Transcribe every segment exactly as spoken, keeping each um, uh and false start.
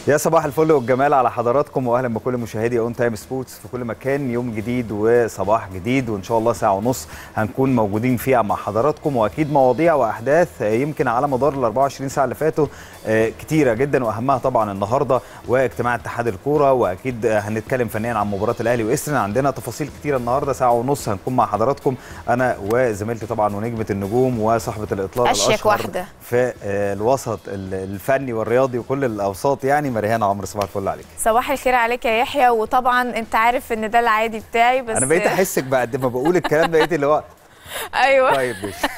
يا صباح الفل والجمال على حضراتكم، واهلا بكل مشاهدي اون تايم سبورتس في كل مكان. يوم جديد وصباح جديد، وان شاء الله ساعه ونص هنكون موجودين فيها مع حضراتكم، واكيد مواضيع واحداث يمكن على مدار ال أربعة وعشرين ساعه اللي فاتوا كتيره جدا، واهمها طبعا النهارده واجتماع اتحاد الكوره، واكيد هنتكلم فنيا عن مباراه الاهلي وإسترن. عندنا تفاصيل كتيره النهارده، ساعه ونص هنكون مع حضراتكم انا وزميلتي طبعا ونجمه النجوم وصاحبه الاطلاق الاشهر في الوسط الفني والرياضي وكل الاوساط، يعني مريهان عمرو. صباح الفل عليك. صباح الخير عليك يا يحيى. وطبعا انت عارف ان ده العادي بتاعي، بس انا بقيت احسك بعد ما بقول الكلام بقيت اللي هو ايوه طيب ماشي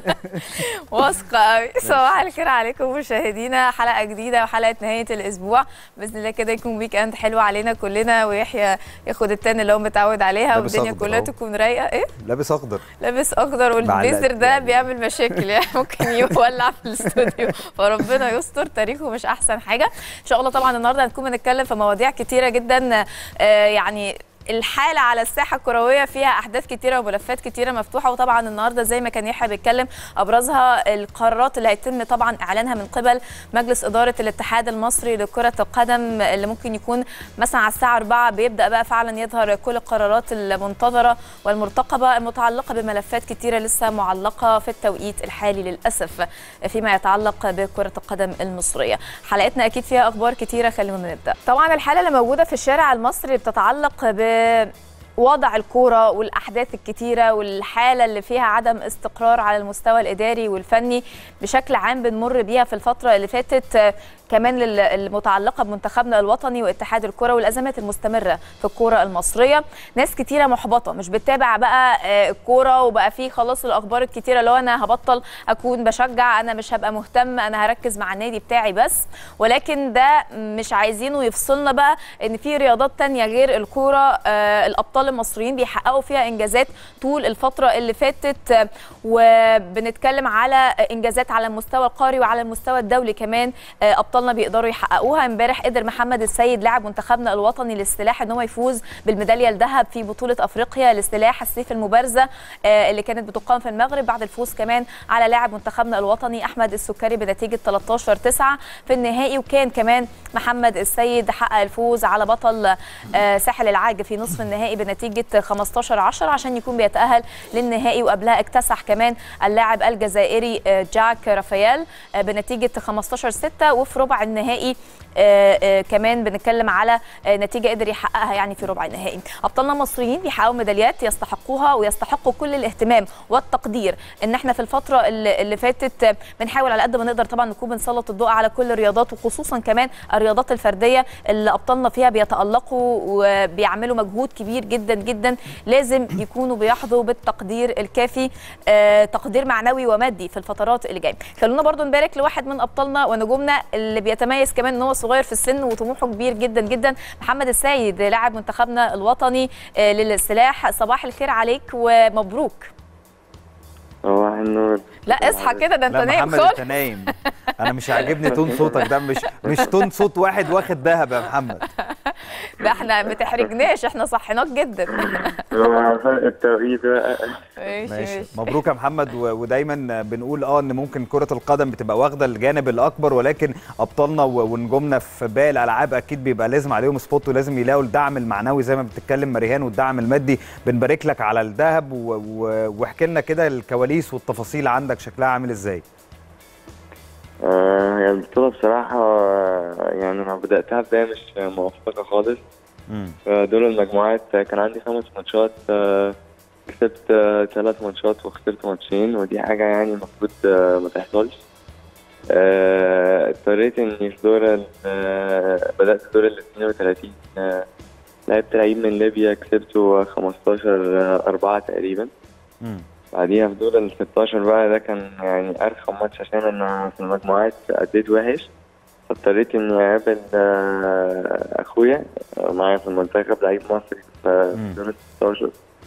واثقه قوي. صباح الخير عليكم مشاهدينا، حلقه جديده وحلقه نهايه الاسبوع باذن الله، كده يكون ويك اند حلو علينا كلنا، ويحيى ياخد التاني اللي هو متعود عليها، والدنيا كلها تكون رايقه. ايه لابس اخضر لابس اخضر، والبيزر ده يعني بيعمل مشاكل يعني ممكن يولع في الاستوديو، فربنا يستر، تاريخه مش احسن حاجه ان شاء الله. طبعا النهارده هنكون بنتكلم في مواضيع كتيره جدا، آه يعني الحاله على الساحه الكرويه فيها احداث كتيره وملفات كتيره مفتوحه، وطبعا النهارده زي ما كان يحيى بيتكلم ابرزها القرارات اللي هيتم طبعا اعلانها من قبل مجلس اداره الاتحاد المصري لكره القدم، اللي ممكن يكون مثلا على الساعه أربعة بيبدا بقى فعلا يظهر كل القرارات المنتظره والمرتقبه المتعلقه بملفات كتيره لسه معلقه في التوقيت الحالي للاسف فيما يتعلق بكره القدم المصريه. حلقتنا اكيد فيها اخبار كتيره، خلينا نبدا. طبعا الحاله اللي موجوده في الشارع المصري بتتعلق ب وضع الكوره والاحداث الكتيره والحاله اللي فيها عدم استقرار على المستوى الاداري والفني بشكل عام بنمر بيها في الفتره اللي فاتت، كمان المتعلقه بمنتخبنا الوطني واتحاد الكوره والازمات المستمره في الكوره المصريه. ناس كتيره محبطه مش بتتابع بقى الكوره، وبقى فيه خلاص الاخبار الكتيره اللي هو انا هبطل اكون بشجع، انا مش هبقى مهتم، انا هركز مع النادي بتاعي بس. ولكن ده مش عايزينه يفصلنا بقى ان في رياضات تانية غير الكوره الابطال المصريين بيحققوا فيها انجازات طول الفتره اللي فاتت، وبنتكلم على انجازات على المستوى القاري وعلى المستوى الدولي كمان ابطالنا بيقدروا يحققوها. امبارح قدر محمد السيد لاعب منتخبنا الوطني للسلاح ان هو يفوز بالميداليه الذهب في بطوله افريقيا لسلاح السيف المبارزه اللي كانت بتقام في المغرب، بعد الفوز كمان على لاعب منتخبنا الوطني احمد السكري بنتيجه ثلاثة عشر تسعة في النهائي. وكان كمان محمد السيد حقق الفوز على بطل ساحل العاج في نصف النهائي بنتيجه خمسة عشر عشرة عشان يكون بيتاهل للنهائي، وقبلها اكتسح كمان اللاعب الجزائري جاك رافائيل بنتيجه خمسة عشر ستة. وفي ربع النهائي آآ آآ كمان بنتكلم على نتيجه قدر يحققها يعني في ربع النهائي. ابطالنا المصريين بيحققوا ميداليات يستحقوها ويستحقوا كل الاهتمام والتقدير. ان احنا في الفتره اللي, اللي فاتت بنحاول على قد ما نقدر طبعا نكون بنسلط الضوء على كل الرياضات، وخصوصا كمان الرياضات الفرديه اللي ابطالنا فيها بيتالقوا وبيعملوا مجهود كبير جدا جدا، لازم يكونوا بيحظوا بالتقدير الكافي، تقدير معنوي ومادي في الفترات اللي جايه. خلونا برضو نبارك لواحد من ابطالنا ونجومنا اللي بيتميز كمان ان هو صغير في السن وطموحه كبير جدا جدا، محمد السيد لاعب منتخبنا الوطني للسلاح. صباح الخير عليك ومبروك. صباح النور. لا اصحى كده، ده انت نايم خالص. انت نايم، انا مش عاجبني تون صوتك ده، مش مش تون صوت واحد واخد دهب يا محمد. ده احنا ما تحرجناش، احنا صحيناك جدا. فرق التوقيت بقى. ماشي ماشي مبروك يا محمد. ودايما بنقول اه ان ممكن كرة القدم بتبقى واخده الجانب الاكبر، ولكن ابطالنا ونجومنا في باقي الالعاب اكيد بيبقى لازم عليهم سبوت، ولازم يلاقوا الدعم المعنوي زي ما بتتكلم مريهان والدعم المادي. بنبارك لك على الذهب، واحكي لنا كده الكواليس والتفاصيل عندك شكلها عامل ازاي؟ آه هي البطولة بصراحة يعني أنا بدأتها بداية مش موفقة خالص. في دور المجموعات كان عندي خمس ماتشات، آه كسبت آه ثلاث ماتشات وخسرت ماتشين، ودي حاجة يعني المفروض آه ما تحصلش. آه اضطريت إني في دور آه بدأت دور ال اثنين وثلاثين، آه لعبت لعيب من ليبيا كسبته خمستاشر أربعة تقريبا. مم. بعديها في دور ال ستاشر بقى ده كان يعني أرخم ماتش عشان أنا في المجموعات أديت وحش، فاضطريت إني أقابل أخويا معايا في المنتخب لعيب مصري في دور ال ستاشر،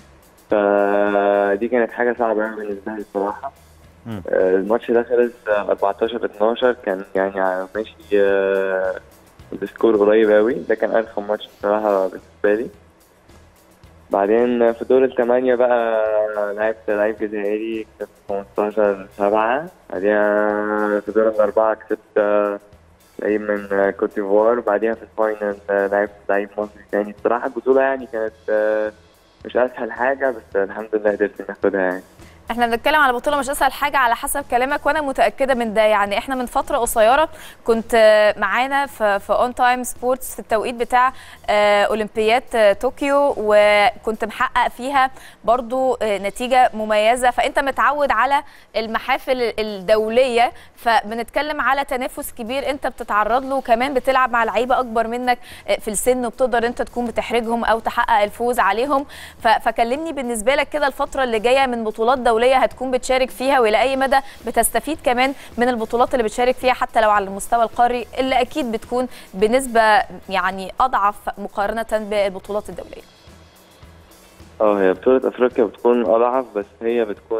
فدي كانت حاجة صعبة يعني بالنسبة لي بصراحة. الماتش ده خلص أربعتاشر اتناشر، كان يعني ماشي السكور قريب أوي، ده كان أرخم ماتش بصراحة بالنسبة لي. بعدين في دور الثمانية بقى لعبت لعيب جزائري كسبت خمستاشر سبعة. بعدين في دور الأربعة كسبت لعيب من كوت ديفوار، وبعديها في الفاينل لعبت لعيب مصري تاني. بصراحة البطولة يعني كانت مش أسهل حاجة، بس الحمد لله قدرت ناخدها يعني. احنا بنتكلم على بطوله مش اسهل حاجه على حسب كلامك، وانا متاكده من ده. يعني احنا من فتره قصيره كنت معانا في في اون تايم سبورتس في التوقيت بتاع اولمبياد طوكيو، وكنت محقق فيها برضو نتيجه مميزه. فانت متعود على المحافل الدوليه، فبنتكلم على تنافس كبير انت بتتعرض له، وكمان بتلعب مع لعيبه اكبر منك في السن، وبتقدر انت تكون بتحرجهم او تحقق الفوز عليهم. فكلمني بالنسبه لك كده الفتره اللي جايه من بطولات دوليه هتكون بتشارك فيها، والى اي مدى بتستفيد كمان من البطولات اللي بتشارك فيها حتى لو على المستوى القاري، اللي اكيد بتكون بنسبه يعني اضعف مقارنه بالبطولات الدوليه. اه هي بطولة افريقيا بتكون اضعف، بس هي بتكون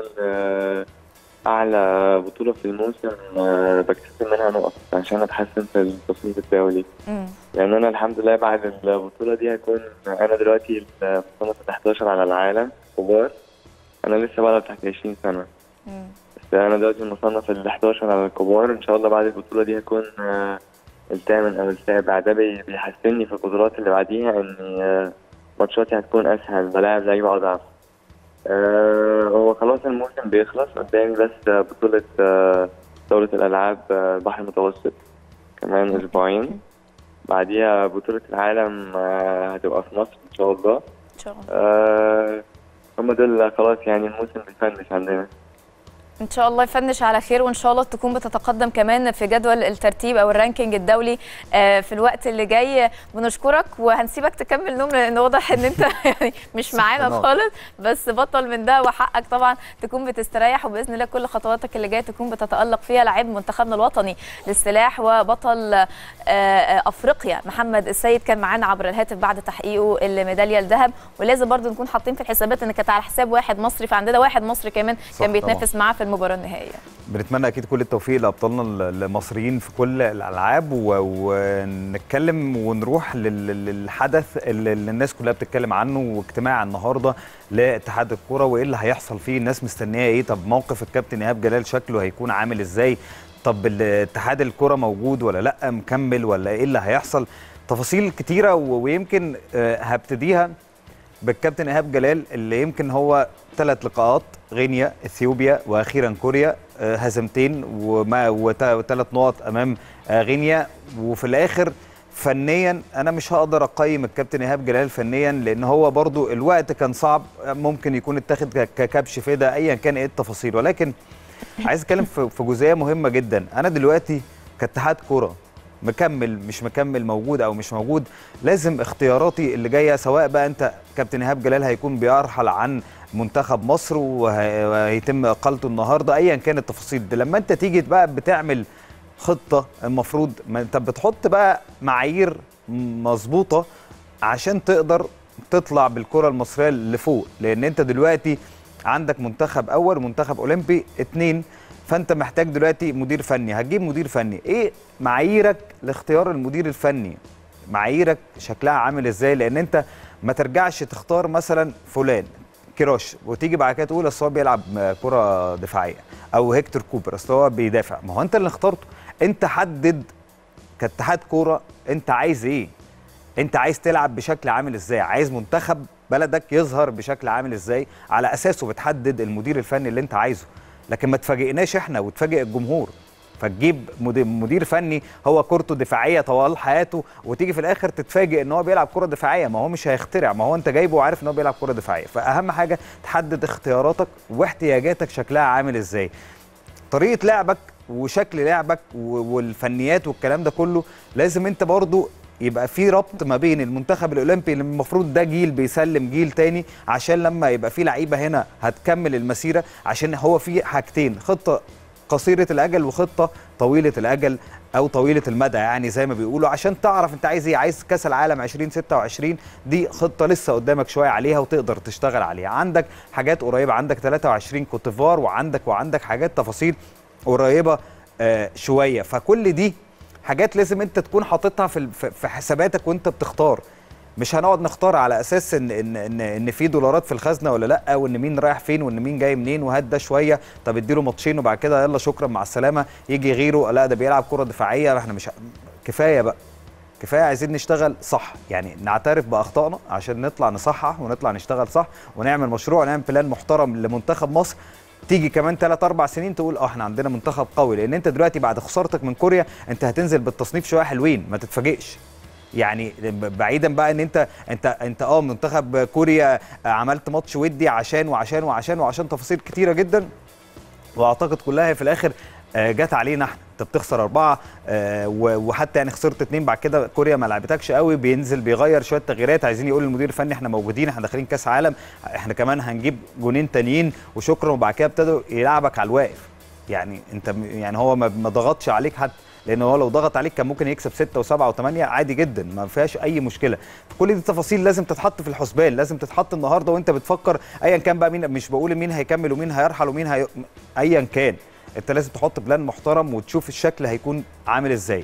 اعلى بطولة في الموسم بكتسب منها نقط عشان اتحسن في التصنيف الدولي. يعني انا الحمد لله بعد البطولة دي هكون انا دلوقتي مصنف احداشر على العالم كبار. انا لسه بلعب تحت عشرين سنة، بس انا دلوقتي مصنف ال احداشر على الكبار. ان شاء الله بعد البطولة دي هكون الثامن او السابع. ده بيحسنني في البطولات اللي بعديها ان ماتشاتي هتكون اسهل، بلاعب لعيبه اضعف. أه هو خلاص الموسم بيخلص قدامي، بس بطوله أه دوره الالعاب البحر المتوسط كمان اسبوعين، بعديها بطوله العالم أه هتبقى في مصر ان شاء الله. ان شاء الله. أه هم دول خلاص يعني الموسم بيفنش عندنا. ان شاء الله يفنش على خير، وان شاء الله تكون بتتقدم كمان في جدول الترتيب او الرانكينج الدولي في الوقت اللي جاي. بنشكرك وهنسيبك تكمل نوم، لان واضح ان انت يعني مش معانا خالص، بس بطل من ده، وحقك طبعا تكون بتستريح، وباذن الله كل خطواتك اللي جايه تكون بتتالق فيها. لاعب منتخبنا الوطني للسلاح وبطل افريقيا محمد السيد كان معانا عبر الهاتف بعد تحقيقه الميداليه الذهب. ولازم برضو نكون حاطين في الحسابات ان كانت على حساب واحد مصري، فعندنا واحد مصري كمان كان بيتنافس معاه في المباراه النهائيه. بنتمنى اكيد كل التوفيق لابطالنا المصريين في كل الالعاب، ونتكلم ونروح للحدث اللي الناس كلها بتتكلم عنه، واجتماع النهارده لاتحاد الكوره وايه اللي هيحصل فيه. الناس مستنيه ايه؟ طب موقف الكابتن ايهاب جلال شكله هيكون عامل ازاي؟ طب الاتحاد الكوره موجود ولا لا؟ مكمل ولا ايه اللي هيحصل؟ تفاصيل كتيره، ويمكن هبتديها بالكابتن ايهاب جلال اللي يمكن هو ثلاث لقاءات، غينيا، اثيوبيا، واخيرا كوريا، هزيمتين وثلاث نقط امام غينيا. وفي الاخر فنيا انا مش هقدر اقيم الكابتن ايهاب جلال فنيا، لان هو برضو الوقت كان صعب، ممكن يكون اتاخد ككبش فدا ايا كان ايه التفاصيل. ولكن عايز اتكلم في جزئيه مهمه جدا. انا دلوقتي كاتحاد كوره مكمل مش مكمل، موجود او مش موجود، لازم اختياراتي اللي جايه، سواء بقى انت كابتن ايهاب جلال هيكون بيرحل عن منتخب مصر وهيتم اقالته النهارده، ايا كانت التفاصيل دي، لما انت تيجي بقى بتعمل خطه المفروض ما انت بتحط بقى معايير مظبوطه عشان تقدر تطلع بالكره المصريه لفوق. لان انت دلوقتي عندك منتخب اول ومنتخب اولمبي اتنين، فانت محتاج دلوقتي مدير فني. هتجيب مدير فني، ايه معاييرك لاختيار المدير الفني؟ معاييرك شكلها عامل ازاي؟ لان انت ما ترجعش تختار مثلا فلان كيروش وتيجي بعد كده تقول اصل هو بيلعب كره دفاعيه، او هيكتور كوبر اصل هو بيدافع. ما هو انت اللي اخترته. انت حدد كاتحاد كوره انت عايز ايه؟ انت عايز تلعب بشكل عامل ازاي؟ عايز منتخب بلدك يظهر بشكل عامل ازاي؟ على اساسه بتحدد المدير الفني اللي انت عايزه. لكن ما تفاجئناش احنا وتفاجئ الجمهور، فتجيب مدير فني هو كورته دفاعيه طوال حياته، وتيجي في الاخر تتفاجئ ان هو بيلعب كره دفاعيه. ما هو مش هيخترع، ما هو انت جايبه وعارف ان هو بيلعب كره دفاعيه. فاهم حاجه تحدد اختياراتك واحتياجاتك شكلها عامل ازاي، طريقه لعبك وشكل لعبك والفنيات والكلام ده كله. لازم انت برضو يبقى في ربط ما بين المنتخب الاولمبي اللي المفروض ده جيل بيسلم جيل تاني، عشان لما يبقى في لعيبه هنا هتكمل المسيره. عشان هو في حاجتين، خطه قصيره الاجل وخطه طويله الاجل او طويله المدى، يعني زي ما بيقولوا، عشان تعرف انت عايز ايه. عايز كاس العالم ألفين وستة وعشرين، دي خطه لسه قدامك شويه عليها وتقدر تشتغل عليها. عندك حاجات قريبه، عندك ثلاثة وعشرين كوت ديفوار، وعندك وعندك حاجات تفاصيل قريبه آه شويه. فكل دي حاجات لازم انت تكون حاططها في في حساباتك وانت بتختار. مش هنقعد نختار على اساس ان ان ان, إن في دولارات في الخزنه ولا لا، وان مين رايح فين وان مين جاي منين، وهات ده شويه طب اديله ماتشين وبعد كده يلا شكرا مع السلامه، يجي غيره لا ده بيلعب كره دفاعيه. احنا مش كفايه بقى، كفايه، عايزين نشتغل صح، يعني نعترف باخطائنا عشان نطلع نصحح ونطلع نشتغل صح ونعمل مشروع ونعمل بلان محترم لمنتخب مصر. تيجي كمان ثلاث أربع سنين تقول اه احنا عندنا منتخب قوي، لان انت دلوقتي بعد خسارتك من كوريا انت هتنزل بالتصنيف شويه حلوين، ما تتفاجئش. يعني بعيدا بقى ان انت انت انت اه منتخب كوريا عملت ماتش ودي عشان وعشان وعشان وعشان تفاصيل كتيره جدا، واعتقد كلها في الاخر جت علينا احنا. انت بتخسر اربعه وحتى يعني خسرت اتنين، بعد كده كوريا ما لعبتكش قوي، بينزل بيغير شويه تغييرات، عايزين يقول للمدير الفني احنا موجودين، احنا داخلين كاس عالم، احنا كمان هنجيب جونين تانيين وشكرا، وبعد كده ابتدوا يلعبك على الواقف. يعني انت يعني هو ما ضغطش عليك حتى، لان هو لو ضغط عليك كان ممكن يكسب ستة وسبعة وثمانية عادي جدا، ما فيهاش اي مشكله. كل دي تفاصيل لازم تتحط في الحسبان، لازم تتحط النهارده وانت بتفكر ايا كان بقى مين، مش بقول مين هيكمل ومين هيرحل ومين هي... ايا كان، انت لازم تحط بلان محترم وتشوف الشكل هيكون عامل ازاي.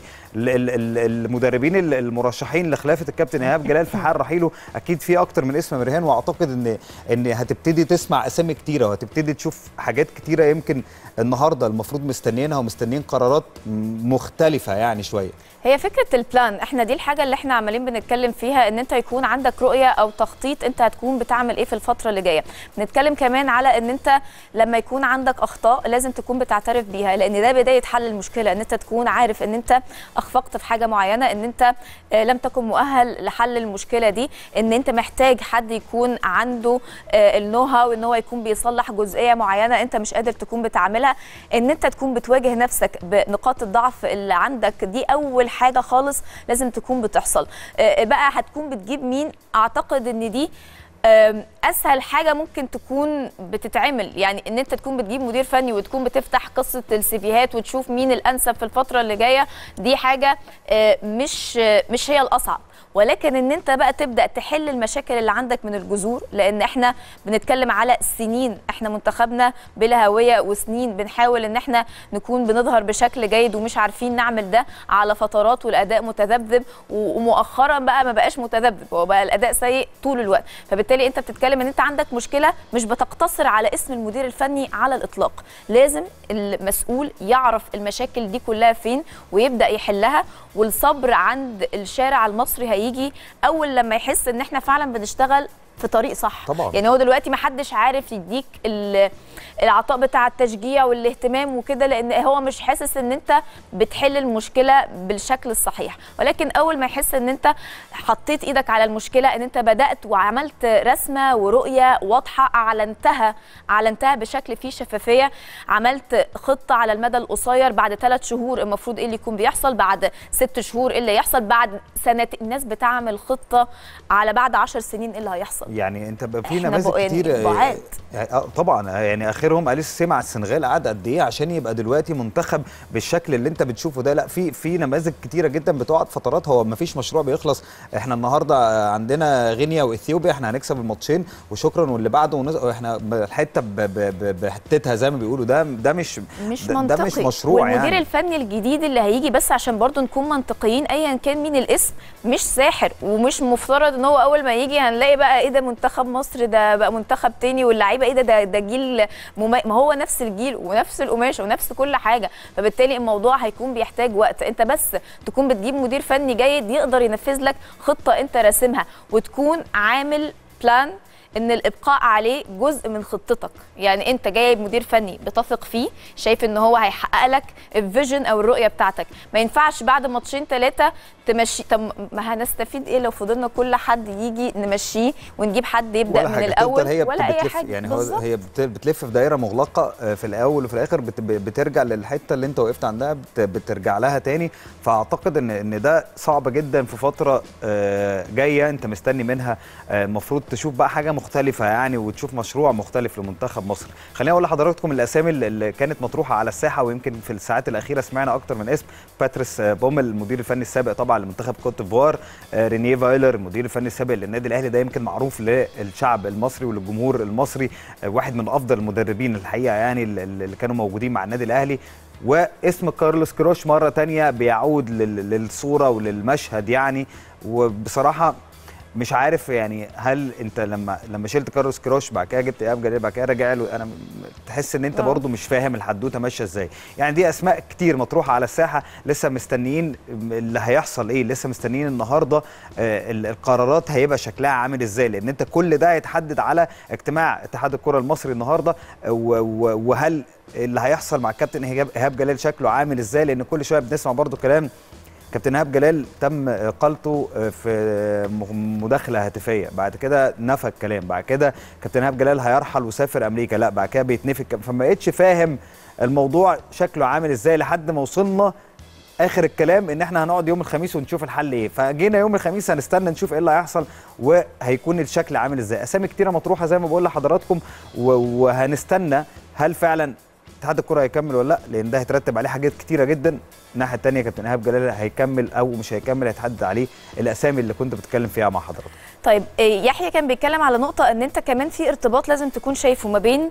المدربين المرشحين لخلافه الكابتن ايهاب جلال في حال رحيله اكيد في اكتر من اسم مرهان، واعتقد ان ان هتبتدي تسمع اسامي كتيره وهتبتدي تشوف حاجات كتيره يمكن النهارده المفروض مستنيينها ومستنيين قرارات مختلفه يعني شويه. هي فكره البلان، احنا دي الحاجه اللي احنا عمالين بنتكلم فيها، ان انت يكون عندك رؤيه او تخطيط انت هتكون بتعمل ايه في الفتره اللي جايه. بنتكلم كمان على ان انت لما يكون عندك اخطاء لازم تكون بتعترف بيها، لان ده بدايه حل المشكله، ان انت تكون عارف ان انت اخفقت في حاجه معينه، ان انت لم تكن مؤهل لحل المشكله دي، ان انت محتاج حد يكون عنده النو هاو ان هو يكون بيصلح جزئيه معينه انت مش قادر تكون بتعملها، ان انت تكون بتواجه نفسك بنقاط الضعف اللي عندك. دي اول حاجه خالص لازم تكون بتحصل. بقى هتكون بتجيب مين؟ اعتقد ان دي اسهل حاجه ممكن تكون بتتعمل، يعني ان انت تكون بتجيب مدير فني وتكون بتفتح قصه السيفيهات وتشوف مين الانسب في الفتره اللي جايه. دي حاجه مش مش هي الاصعب، ولكن ان انت بقى تبدا تحل المشاكل اللي عندك من الجذور، لان احنا بنتكلم على سنين احنا منتخبنا بلا هويه، وسنين بنحاول ان احنا نكون بنظهر بشكل جيد ومش عارفين نعمل ده على فترات، والاداء متذبذب، ومؤخرا بقى ما بقاش متذبذب، هو بقى الاداء سيء طول الوقت. فبالتالي انت بتتكلم ان انت عندك مشكله مش بتقتصر على اسم المدير الفني على الاطلاق، لازم المسؤول يعرف المشاكل دي كلها فين ويبدا يحلها. والصبر عند الشارع المصري هيجي اول لما يحس ان احنا فعلا بنشتغل في طريق صح طبعا. يعني هو دلوقتي ما حدش عارف يديك العطاء بتاع التشجيع والاهتمام وكده، لان هو مش حاسس ان انت بتحل المشكله بالشكل الصحيح، ولكن اول ما يحس ان انت حطيت ايدك على المشكله، ان انت بدات وعملت رسمه ورؤيه واضحه اعلنتها اعلنتها بشكل فيه شفافيه، عملت خطه على المدى القصير بعد ثلاث شهور المفروض ايه اللي يكون بيحصل، بعد ست شهور ايه اللي يحصل، بعد سنتين. الناس بتعمل خطه على بعد عشر سنين ايه اللي هيحصل. يعني انت في نماذج كتير يعني اه طبعا، يعني اخرهم اليس سي مع السنغال قعد قد ايه عشان يبقى دلوقتي منتخب بالشكل اللي انت بتشوفه ده. لا في في نماذج كتيره جدا بتقعد فترات، هو ما فيش مشروع بيخلص. احنا النهارده عندنا غينيا واثيوبيا، احنا هنكسب الماتشين وشكرا، واللي بعده ونز... احنا الحته بحتتها زي ما بيقولوا. ده ده مش مش ده, منطقي. ده مش مشروع. والمدير يعني الفني الجديد اللي هيجي، بس عشان برضو نكون منطقيين، ايا كان مين الاسم مش ساحر، ومش مفترض ان هو اول ما يجي هنلاقي بقى ايه ده منتخب مصر ده بقى منتخب تاني، واللعيبه ايه ده ده, ده جيل مم... ما هو نفس الجيل ونفس القماشه ونفس كل حاجه. فبالتالي الموضوع هيكون بيحتاج وقت. انت بس تكون بتجيب مدير فني جيد يقدر ينفذ لك خطه انت راسمها، وتكون عامل بلان ان الابقاء عليه جزء من خطتك. يعني انت جايب مدير فني بتثق فيه، شايف ان هو هيحقق لك الفيجن او الرؤيه بتاعتك. ما ينفعش بعد ماتشين ثلاثه تمشي. طب ما هنستفيد ايه لو فضلنا كل حد يجي نمشيه ونجيب حد يبدا من الاول هي ولا اي حاجه؟ يعني هو هي بتلف في دايره مغلقه في الاول وفي الاخر بترجع للحته اللي انت وقفت عندها، بترجع لها تاني. فاعتقد ان ان ده صعب جدا في فتره جايه انت مستني منها، المفروض تشوف بقى حاجه مختلفه يعني، وتشوف مشروع مختلف لمنتخب مصر. خليني اقول لحضراتكم الاسامي اللي كانت مطروحه على الساحه، ويمكن في الساعات الاخيره سمعنا اكتر من اسم. باتريس بومل المدير الفني السابق طبعا لمنتخب كوت ديفوار، رينيه فايلر المدير الفني السابق للنادي الاهلي، ده يمكن معروف للشعب المصري وللجمهور المصري، واحد من افضل المدربين الحقيقه يعني اللي كانوا موجودين مع النادي الاهلي. واسم كارلوس كروش مره ثانيه بيعود للصوره وللمشهد يعني. وبصراحه مش عارف يعني هل انت لما لما شلت كارلوس كيروش بعد كده جبت ايهاب جلال بعد كده رجع له، انا تحس ان انت أوه. برضو مش فاهم الحدوته ماشيه ازاي. يعني دي اسماء كتير مطروحه على الساحه، لسه مستنيين اللي هيحصل ايه، لسه مستنيين النهارده آه القرارات هيبقى شكلها عامل ازاي، لان انت كل ده هيتحدد على اجتماع اتحاد الكره المصري النهارده، وهل اللي هيحصل مع الكابتن ايهاب جلال شكله عامل ازاي، لان كل شويه بنسمع برضو كلام كابتن ايهاب جلال تم اقالته في مداخله هاتفيه، بعد كده نفى الكلام، بعد كده كابتن ايهاب جلال هيرحل وسافر امريكا، لا بعد كده بيتنفي، فما بقتش فاهم الموضوع شكله عامل ازاي لحد ما وصلنا اخر الكلام ان احنا هنقعد يوم الخميس ونشوف الحل ايه. فجينا يوم الخميس هنستنى نشوف ايه اللي هيحصل وهيكون الشكل عامل ازاي. اسامي كتيره مطروحه زي ما بقول لحضراتكم، وهنستنى هل فعلا اتحاد الكره هيكمل ولا لا، لان ده هيترتب عليه حاجات كتيره جدا. الناحيه الثانيه كابتن ايهاب جلال هيكمل او مش هيكمل، هيتحدد عليه الاسامي اللي كنت بتتكلم فيها مع حضرتك. طيب يحيى كان بيتكلم على نقطه ان انت كمان في ارتباط لازم تكون شايفه ما بين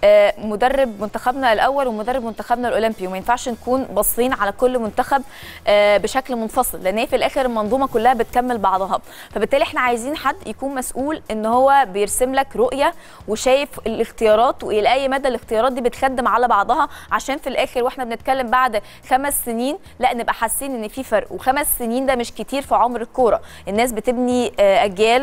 مدرب منتخبنا الاول ومدرب منتخبنا الاولمبي، وما ينفعش نكون باصين على كل منتخب بشكل منفصل، لان هي في الاخر المنظومه كلها بتكمل بعضها. فبالتالي احنا عايزين حد يكون مسؤول ان هو بيرسم لك رؤيه وشايف الاختيارات والى اي مدى الاختيارات دي بتخدم على بعضها، عشان في الاخر واحنا بنتكلم بعد خمس سنين لا نبقى حاسين ان في فرق. وخمس سنين ده مش كتير في عمر الكوره، الناس بتبني اجيال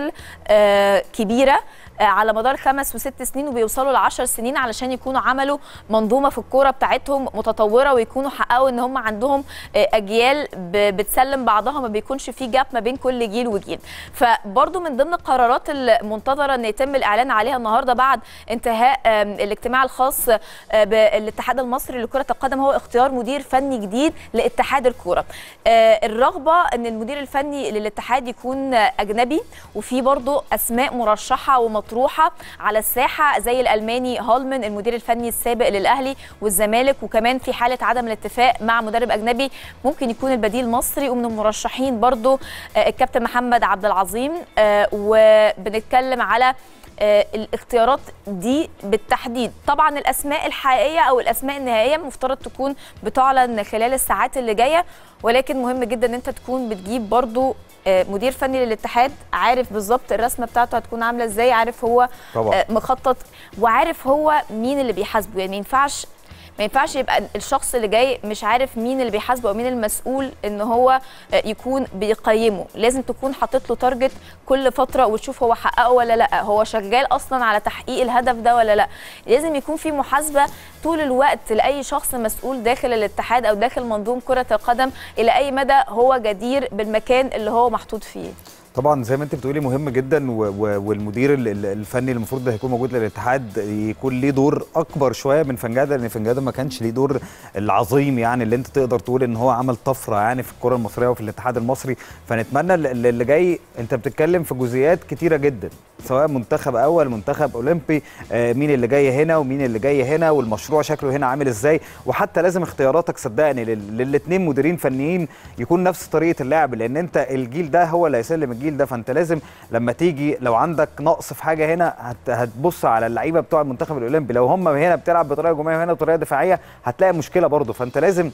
كبيره على مدار خمس وست سنين وبيوصلوا لعشر سنين علشان يكونوا عملوا منظومه في الكوره بتاعتهم متطوره، ويكونوا حققوا ان هم عندهم اجيال بتسلم بعضها، ما بيكونش في جاب ما بين كل جيل وجيل. فبرضو من ضمن القرارات المنتظره ان يتم الاعلان عليها النهارده بعد انتهاء الاجتماع الخاص بالاتحاد المصري لكره القدم هو اختيار مدير فني جديد لاتحاد الكوره. الرغبه ان المدير الفني للاتحاد يكون اجنبي، وفي برضو اسماء مرشحه ومطروحه على الساحه زي الالماني هولمان المدير الفني السابق للاهلي والزمالك، وكمان في حاله عدم الاتفاق مع مدرب اجنبي ممكن يكون البديل مصري. ومن المرشحين برضو الكابتن محمد عبد العظيم، وبنتكلم على الاختيارات دي بالتحديد. طبعا الاسماء الحقيقيه او الاسماء النهائيه مفترض تكون بتعلن خلال الساعات اللي جايه، ولكن مهم جدا ان انت تكون بتجيب برضو مدير فني للاتحاد عارف بالظبط الرسمه بتاعته هتكون عامله ازاي، عارف هو طبعا مخطط، وعارف هو مين اللي بيحاسبه. يعني ما ينفعش ما ينفعش يبقى الشخص اللي جاي مش عارف مين اللي بيحاسبه او مين المسؤول ان هو يكون بيقيمه. لازم تكون حاطط له تارجت كل فتره وتشوف هو حققه ولا لا، هو شغال اصلا على تحقيق الهدف ده ولا لا. لازم يكون في محاسبه طول الوقت لاي شخص مسؤول داخل الاتحاد او داخل منظومه كره القدم الى اي مدى هو جدير بالمكان اللي هو محطوط فيه. طبعا زي ما انت بتقولي مهم جدا، والمدير الفني المفروض ده هيكون موجود للاتحاد يكون ليه دور اكبر شويه من فنجاده، لان فنجاده ما كانش ليه دور العظيم يعني اللي انت تقدر تقول ان هو عمل طفره يعني في الكره المصريه وفي الاتحاد المصري. فنتمنى اللي جاي، انت بتتكلم في جزئيات كتيره جدا سواء منتخب اول منتخب اولمبي، آه مين اللي جاي هنا ومين اللي جاي هنا والمشروع شكله هنا عامل ازاي، وحتى لازم اختياراتك صدقني للاثنين مديرين فنيين يكون نفس طريقه اللعب، لان انت الجيل ده هو اللي هيسلم الجيل ده. فانت لازم لما تيجي لو عندك نقص في حاجه هنا هتبص على اللعيبه بتوع المنتخب الاولمبي، لو هم هنا بتلعب بطريقه هجوميه وهنا بطريقه دفاعيه هتلاقي مشكله برضه. فانت لازم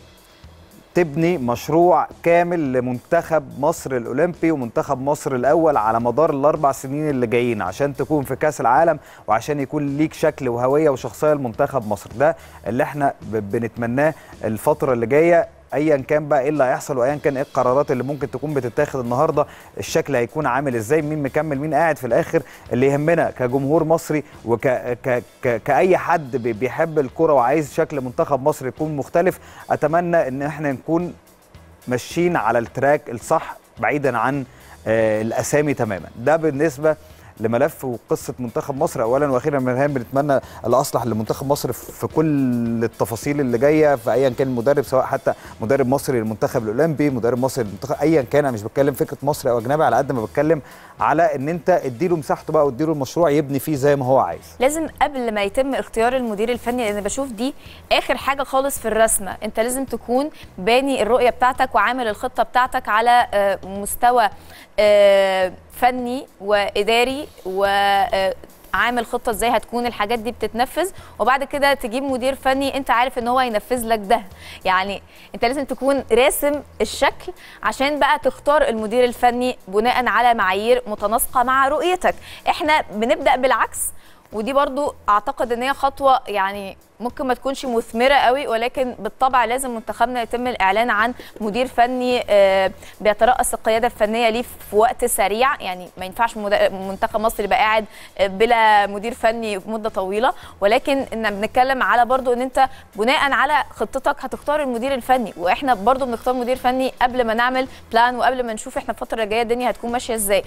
تبني مشروع كامل لمنتخب مصر الاولمبي ومنتخب مصر الاول على مدار الاربع سنين اللي جايين عشان تكون في كاس العالم وعشان يكون ليك شكل وهويه وشخصيه لمنتخب مصر. ده اللي احنا بنتمناه الفتره اللي جايه، ايا كان بقى ايه اللي هيحصل وايا كان ايه القرارات اللي ممكن تكون بتتاخد النهارده، الشكل هيكون عامل ازاي، مين مكمل مين قاعد. في الاخر اللي يهمنا كجمهور مصري وك ك ك كاي حد بيحب الكره وعايز شكل منتخب مصر يكون مختلف، اتمنى ان احنا نكون ماشيين على التراك الصح بعيدا عن آه الاسامي تماما. ده بالنسبه لملف وقصه منتخب مصر. اولا واخيرا من الهام بنتمنى الاصلح لمنتخب مصر في كل التفاصيل اللي جايه في ايا كان المدرب، سواء حتى مدرب مصري للمنتخب الاولمبي، مدرب مصري للمنتخب ايا كان. انا مش بتكلم فكره مصري او اجنبي على قد ما بتكلم على ان انت اديله مساحته بقى واديله المشروع يبني فيه زي ما هو عايز. لازم قبل ما يتم اختيار المدير الفني، لان بشوف دي اخر حاجه خالص في الرسمه، انت لازم تكون باني الرؤيه بتاعتك وعامل الخطه بتاعتك على مستوى فني واداري و عامل خطه ازاي هتكون الحاجات دي بتتنفذ، وبعد كده تجيب مدير فني انت عارف ان هو هينفذ لك ده. يعني انت لازم تكون راسم الشكل عشان بقى تختار المدير الفني بناء على معايير متناسقه مع رؤيتك. احنا بنبدا بالعكس، ودي برضو اعتقد ان هي خطوه يعني ممكن ما تكونش مثمره قوي، ولكن بالطبع لازم منتخبنا يتم الاعلان عن مدير فني بيترأس القياده الفنيه ليه في وقت سريع. يعني ما ينفعش منتخب مصر يبقى قاعد بلا مدير فني في مده طويله، ولكن ان بنتكلم على برضو ان انت بناء على خطتك هتختار المدير الفني، واحنا برضو بنختار مدير فني قبل ما نعمل بلان وقبل ما نشوف احنا الفتره الجايه الدنيا هتكون ماشيه ازاي.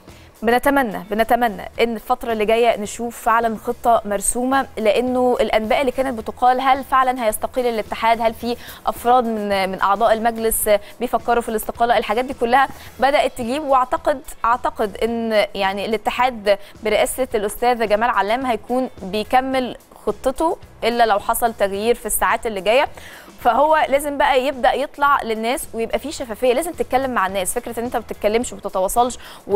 بنتمنى بنتمنى ان الفتره اللي جايه نشوف فعلا خطه مرسومه، لانه الانباء اللي كانت بتقال هل فعلا هيستقيل الاتحاد، هل في افراد من من اعضاء المجلس بيفكروا في الاستقاله، الحاجات دي كلها بدات تجيب. واعتقد اعتقد ان يعني الاتحاد برئاسه الاستاذ جمال علام هيكون بيكمل خطته الا لو حصل تغيير في الساعات اللي جايه. فهو لازم بقى يبدا يطلع للناس ويبقى فيه شفافيه، لازم تتكلم مع الناس. فكره ان انت ما بتتكلمش وما بتتواصلش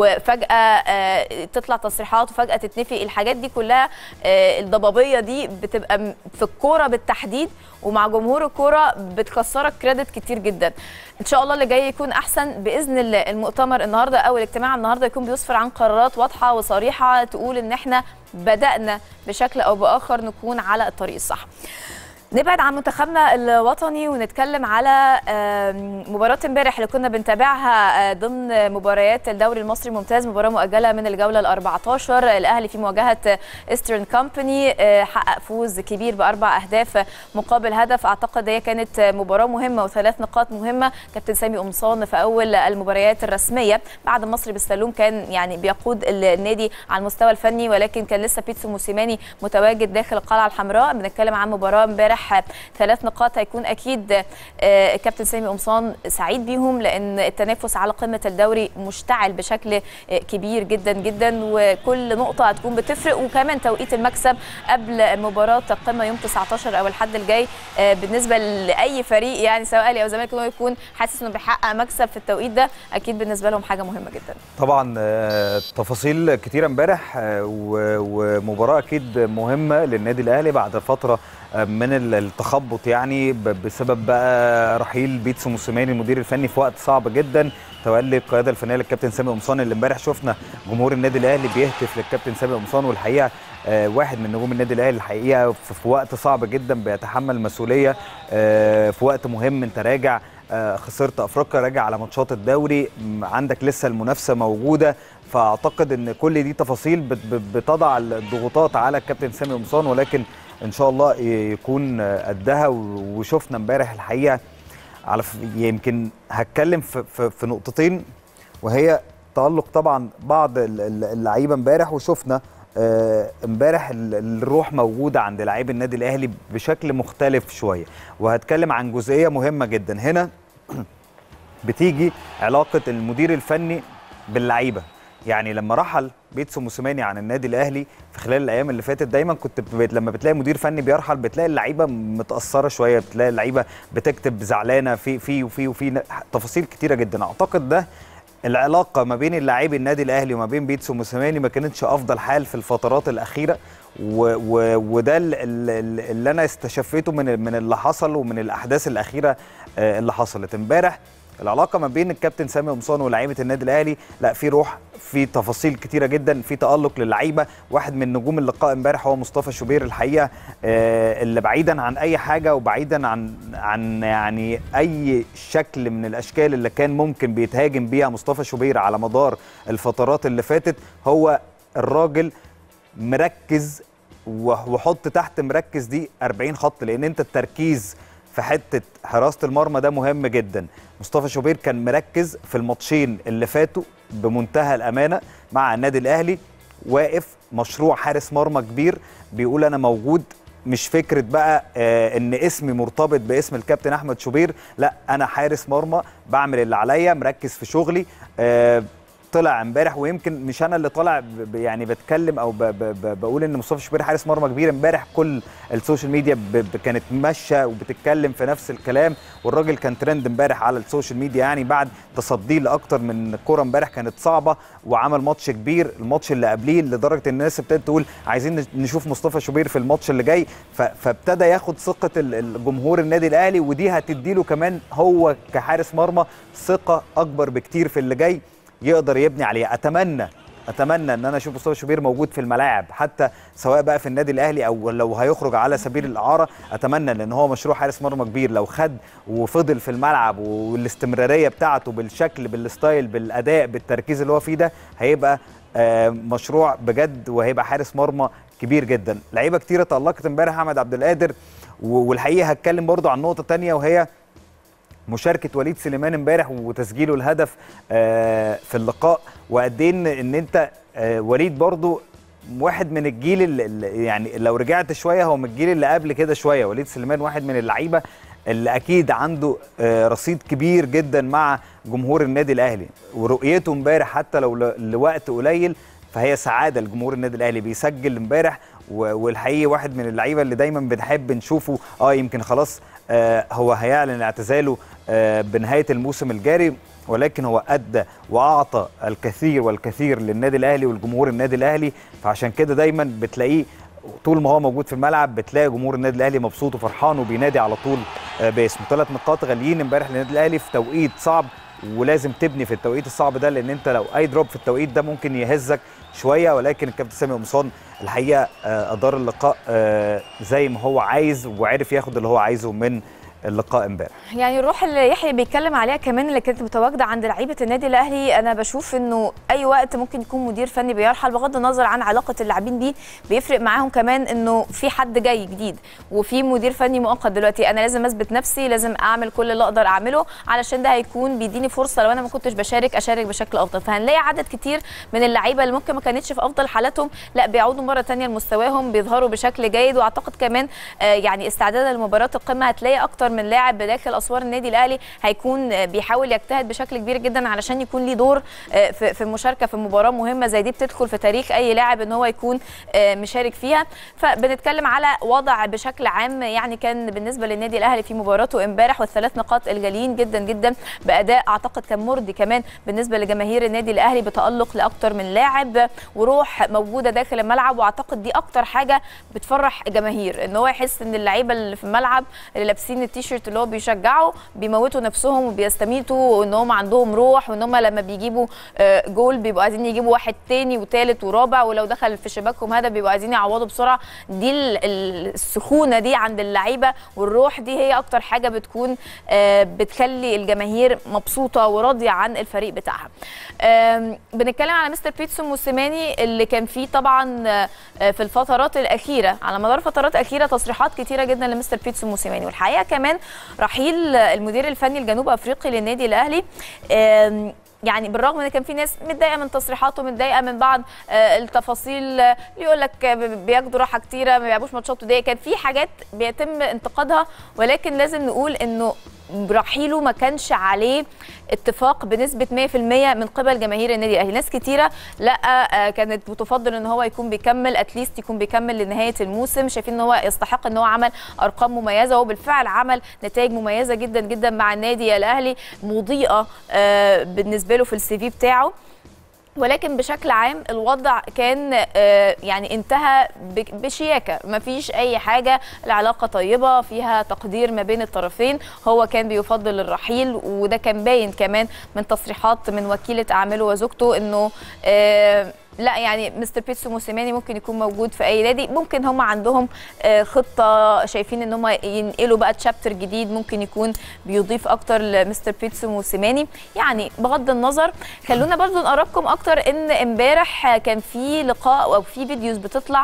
وفجاه تطلع تصريحات وفجاه تتنفي، الحاجات دي كلها الضبابيه دي بتبقى في الكوره بالتحديد ومع جمهور الكوره بتكسرك كريدت كتير جدا. ان شاء الله اللي جاي يكون احسن باذن الله. المؤتمر النهارده او الاجتماع النهارده يكون بيسفر عن قرارات واضحه وصريحه تقول ان احنا بدأنا بشكل او باخر نكون على الطريق الصح. نبعد عن منتخبنا الوطني ونتكلم على مباراة امبارح اللي كنا بنتابعها ضمن مباريات الدوري المصري الممتاز، مباراة مؤجلة من الجولة الأربعتاشر. الأهلي في مواجهة إيسترن كومباني حقق فوز كبير بأربع أهداف مقابل هدف. أعتقد هي كانت مباراة مهمة وثلاث نقاط مهمة. كابتن سامي قمصان في أول المباريات الرسمية بعد مصري بالسلوم كان يعني بيقود النادي على المستوى الفني، ولكن كان لسه بيتسو موسيماني متواجد داخل القلعة الحمراء. بنتكلم عن مباراة امبارح ثلاث نقاط هيكون اكيد الكابتن سامي قمصان سعيد بيهم، لان التنافس على قمه الدوري مشتعل بشكل كبير جدا جدا، وكل نقطه هتكون بتفرق. وكمان توقيت المكسب قبل مباراه القمه يوم تسعتاشر او الحد الجاي بالنسبه لاي فريق يعني سواء اهلي او زمالك، انه يكون حاسس انه بيحقق مكسب في التوقيت ده اكيد بالنسبه لهم حاجه مهمه جدا. طبعا تفاصيل كتيره امبارح ومباراه اكيد مهمه للنادي الاهلي بعد فتره من التخبط يعني بسبب بقى رحيل بيتسو موسيماني المدير الفني في وقت صعب جدا، تولي القياده الفنيه للكابتن سامي قمصان اللي امبارح شفنا جمهور النادي الاهلي بيهتف للكابتن سامي قمصان. والحقيقه واحد من نجوم النادي الاهلي الحقيقه في وقت صعب جدا بيتحمل مسؤوليه في وقت مهم. انت راجع خسرت افريقيا، راجع على ماتشات الدوري، عندك لسه المنافسه موجوده. فاعتقد ان كل دي تفاصيل بتضع الضغوطات على الكابتن سامي قمصان، ولكن ان شاء الله يكون قدها. وشفنا امبارح الحقيقه على يمكن هتكلم في, في, في نقطتين، وهي تألق طبعا بعض اللعيبه امبارح، وشفنا امبارح الروح موجوده عند لاعبي النادي الاهلي بشكل مختلف شويه. وهتكلم عن جزئيه مهمه جدا هنا بتيجي علاقه المدير الفني باللعيبه. يعني لما رحل بيتسو موسيماني عن النادي الاهلي في خلال الايام اللي فاتت دايما كنت بت... لما بتلاقي مدير فني بيرحل بتلاقي اللعيبه متاثره شويه، بتلاقي اللعيبه بتكتب زعلانه في في وفي وفي تفاصيل كتيره جدا. اعتقد ده العلاقه ما بين اللاعبي النادي الاهلي وما بين بيتسو موسيماني ما كانتش افضل حال في الفترات الاخيره، و... و... وده اللي, اللي انا استشفيته من من اللي حصل ومن الاحداث الاخيره اللي حصلت امبارح. العلاقه ما بين الكابتن سامي قمصان ولاعيبه النادي الاهلي لا في روح، في تفاصيل كتيره جدا، في تالق للعيبه. واحد من نجوم اللقاء امبارح هو مصطفى شوبير الحقيقه اللي بعيدا عن اي حاجه وبعيدا عن عن يعني اي شكل من الاشكال اللي كان ممكن بيتهاجم بيها مصطفى شوبير على مدار الفترات اللي فاتت، هو الراجل مركز. وحط تحت مركز دي أربعين خط، لان انت التركيز في حته حراسه المرمى ده مهم جدا. مصطفى شوبير كان مركز في الماتشين اللي فاتوا بمنتهى الامانه مع النادي الاهلي، واقف مشروع حارس مرمى كبير بيقول انا موجود. مش فكره بقى آه ان اسمي مرتبط باسم الكابتن احمد شوبير، لا انا حارس مرمى بعمل اللي عليا، مركز في شغلي. آه طلع امبارح، ويمكن مش انا اللي طالع يعني بتكلم او ب ب ب بقول ان مصطفى شوبير حارس مرمى كبير. امبارح كل السوشيال ميديا كانت ماشيه وبتتكلم في نفس الكلام، والراجل كان ترند امبارح على السوشيال ميديا، يعني بعد تصديه لاكتر من كوره امبارح كانت صعبه، وعمل ماتش كبير الماتش اللي قبليه، لدرجه الناس ابتدت تقول عايزين نشوف مصطفى شوبير في الماتش اللي جاي. فابتدى ياخد ثقه الجمهور النادي الاهلي، ودي هتدي له كمان هو كحارس مرمى ثقه اكبر بكتير في اللي جاي يقدر يبني عليه. اتمنى اتمنى ان انا اشوف مصطفى شوبير موجود في الملاعب، حتى سواء بقى في النادي الاهلي او لو هيخرج على سبيل الاعاره. اتمنى لان هو مشروع حارس مرمى كبير، لو خد وفضل في الملعب والاستمراريه بتاعته بالشكل بالستايل بالاداء بالتركيز اللي هو فيه ده، هيبقى مشروع بجد، وهيبقى حارس مرمى كبير جدا. لعيبه كتيره تألقت امبارح، احمد عبد القادر، والحقيقه هتكلم برضو عن نقطه ثانيه، وهي مشاركه وليد سليمان امبارح وتسجيله الهدف في اللقاء، وقد ايه ان انت وليد برضو واحد من الجيل اللي يعني لو رجعت شويه هو من الجيل اللي قبل كده شويه. وليد سليمان واحد من اللعيبه اللي اكيد عنده رصيد كبير جدا مع جمهور النادي الاهلي، ورؤيته امبارح حتى لو لوقت قليل فهي سعاده لجمهور النادي الاهلي. بيسجل امبارح، والحقيقه واحد من اللعيبه اللي دايما بنحب نشوفه. اه يمكن خلاص آه هو هيعلن اعتزاله آه بنهايه الموسم الجاري، ولكن هو ادى واعطى الكثير والكثير للنادي الاهلي والجمهور النادي الاهلي، فعشان كده دايما بتلاقيه طول ما هو موجود في الملعب بتلاقي جمهور النادي الاهلي مبسوط وفرحان وبينادي على طول آه باسمه. ثلاث نقاط غاليين امبارح للنادي الاهلي في توقيت صعب، ولازم تبني في التوقيت الصعب ده، لان انت لو اي دروب في التوقيت ده ممكن يهزك شويه. ولكن الكابتن سامي قمصان الحقيقه ادار اللقاء زي ما هو عايز، وعرف ياخد اللي هو عايزه من اللقاء امبارح. يعني الروح اللي يحيى بيتكلم عليها كمان اللي كانت متواجده عند لعيبه النادي الاهلي، انا بشوف انه اي وقت ممكن يكون مدير فني بيرحل بغض النظر عن علاقه اللاعبين دي، بيفرق معاهم كمان انه في حد جاي جديد وفي مدير فني مؤقت دلوقتي، انا لازم اثبت نفسي، لازم اعمل كل اللي اقدر اعمله علشان ده هيكون بيديني فرصه لو انا ما كنتش بشارك اشارك بشكل افضل. فهنلاقي عدد كتير من اللعيبه اللي ممكن ما كانتش في افضل حالاتهم لا بيعودوا مره ثانيه لمستواهم، بيظهروا بشكل جيد. واعتقد كمان آه يعني استعدادا لمباراه القمه هتلاقي اكتر من لاعب داخل اسوار النادي الاهلي هيكون بيحاول يجتهد بشكل كبير جدا علشان يكون ليه دور في المشاركه في مباراه مهمه زي دي بتدخل في تاريخ اي لاعب ان هو يكون مشارك فيها. فبنتكلم على وضع بشكل عام يعني كان بالنسبه للنادي الاهلي في مباراته امبارح، والثلاث نقاط الجاليين جدا جدا باداء اعتقد كان مرضي كمان بالنسبه لجماهير النادي الاهلي، بتالق لاكتر من لاعب وروح موجوده داخل الملعب. واعتقد دي اكتر حاجه بتفرح الجماهير، ان هو يحس ان اللعيبه اللي في الملعب اللي لابسين التيشيرت اللي هو بيشجعوا بيموتوا نفسهم وبيستميتوا، وان هم عندهم روح، وان هم لما بيجيبوا جول بيبقوا عايزين يجيبوا واحد تاني وثالث ورابع، ولو دخل في شباكهم هدف بيبقوا عايزين يعوضوا بسرعه. دي السخونه دي عند اللعيبه والروح دي هي اكتر حاجه بتكون بتخلي الجماهير مبسوطه وراضيه عن الفريق بتاعها. بنتكلم على مستر بيتسو موسيماني اللي كان فيه طبعا في الفترات الاخيره على مدار فترات اخيره تصريحات كتيره جدا لمستر بيتسو موسيماني، والحقيقه كمان رحيل المدير الفني الجنوب افريقي للنادي الاهلي يعني بالرغم ان كان في ناس متضايقه من تصريحاته متضايقه من بعض التفاصيل اللي يقول لك بياخدوا راحه كتيره ما بيلعبوش ماتشات وديه، كان في حاجات بيتم انتقادها، ولكن لازم نقول انه رحيله ما كانش عليه اتفاق بنسبه مية في المية من قبل جماهير النادي الاهلي. ناس كتيره لا كانت بتفضل ان هو يكون بيكمل اتليست يكون بيكمل لنهايه الموسم، شايفين ان هو يستحق ان هو عمل ارقام مميزه، وبالفعل عمل نتائج مميزه جدا جدا مع النادي الاهلي مضيئه بالنسبه له في السي في بتاعه. ولكن بشكل عام الوضع كان يعني انتهى بشياكه، ما فيش اي حاجه، العلاقه طيبه فيها تقدير ما بين الطرفين. هو كان بيفضل الرحيل، وده كان باين كمان من تصريحات من وكيله اعماله وزوجته انه لا يعني مستر بيتسو موسيماني ممكن يكون موجود في اي نادي، ممكن هم عندهم خطه شايفين ان هم ينقلوا بقى تشابتر جديد ممكن يكون بيضيف اكتر لمستر بيتسو موسيماني. يعني بغض النظر خلونا برضو نقربكم اكتر ان امبارح كان في لقاء او في فيديوز بتطلع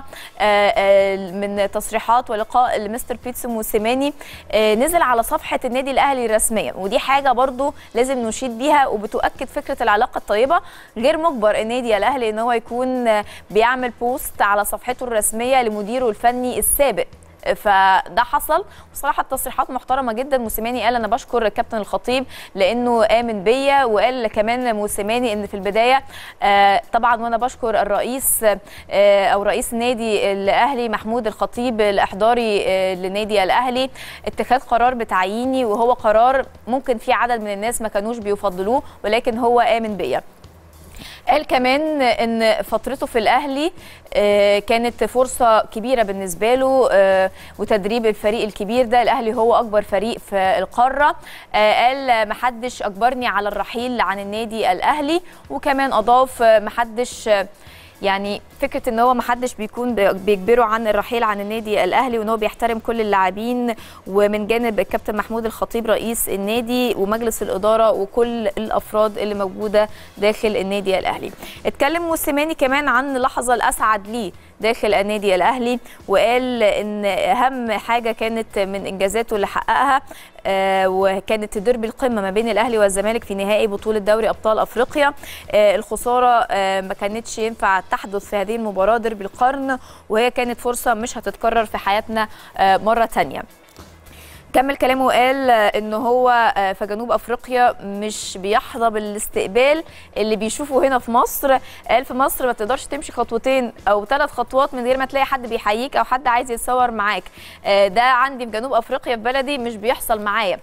من تصريحات ولقاء لمستر بيتسو موسيماني نزل على صفحه النادي الاهلي رسميا، ودي حاجه برضو لازم نشيد بيها وبتؤكد فكره العلاقه الطيبه. غير مجبر النادي الاهلي ان هو يكون بيعمل بوست على صفحته الرسميه لمديره الفني السابق فده حصل. بصراحه التصريحات محترمه جدا. موسيماني قال انا بشكر الكابتن الخطيب لانه امن بيا، وقال كمان موسيماني ان في البدايه طبعا وانا بشكر الرئيس او رئيس النادي الاهلي محمود الخطيب الاحضاري لنادي الاهلي اتخاذ قرار بتعييني، وهو قرار ممكن في عدد من الناس ما كانوش بيفضلوه ولكن هو آمن بيا. قال كمان ان فترته في الاهلي كانت فرصه كبيره بالنسبه له، وتدريب الفريق الكبير ده. الاهلي هو اكبر فريق في القاره. قال محدش اجبرني على الرحيل عن النادي الاهلي، وكمان اضاف محدش يعني فكره ان هو ما حدش بيكون بيجبره عن الرحيل عن النادي الاهلي، وان هو بيحترم كل اللاعبين، ومن جانب الكابتن محمود الخطيب رئيس النادي ومجلس الاداره وكل الافراد اللي موجوده داخل النادي الاهلي. اتكلم موسيماني كمان عن اللحظه الاسعد ليه داخل النادي الاهلي، وقال ان اهم حاجه كانت من انجازاته اللي حققها آه وكانت ديربي القمه ما بين الاهلي والزمالك في نهائي بطوله دوري ابطال افريقيا. آه الخساره آه ما كانتش ينفع تحدث في هذه المباراه، ديربي القرن، وهي كانت فرصه مش هتتكرر في حياتنا آه مره ثانيه. كمل كلامه وقال ان هو في جنوب افريقيا مش بيحظى بالاستقبال اللي بيشوفه هنا في مصر. قال في مصر ما تقدرش تمشي خطوتين او ثلاث خطوات من غير ما تلاقي حد بيحييك او حد عايز يتصور معاك. ده عندي في جنوب افريقيا في بلدي مش بيحصل معايا.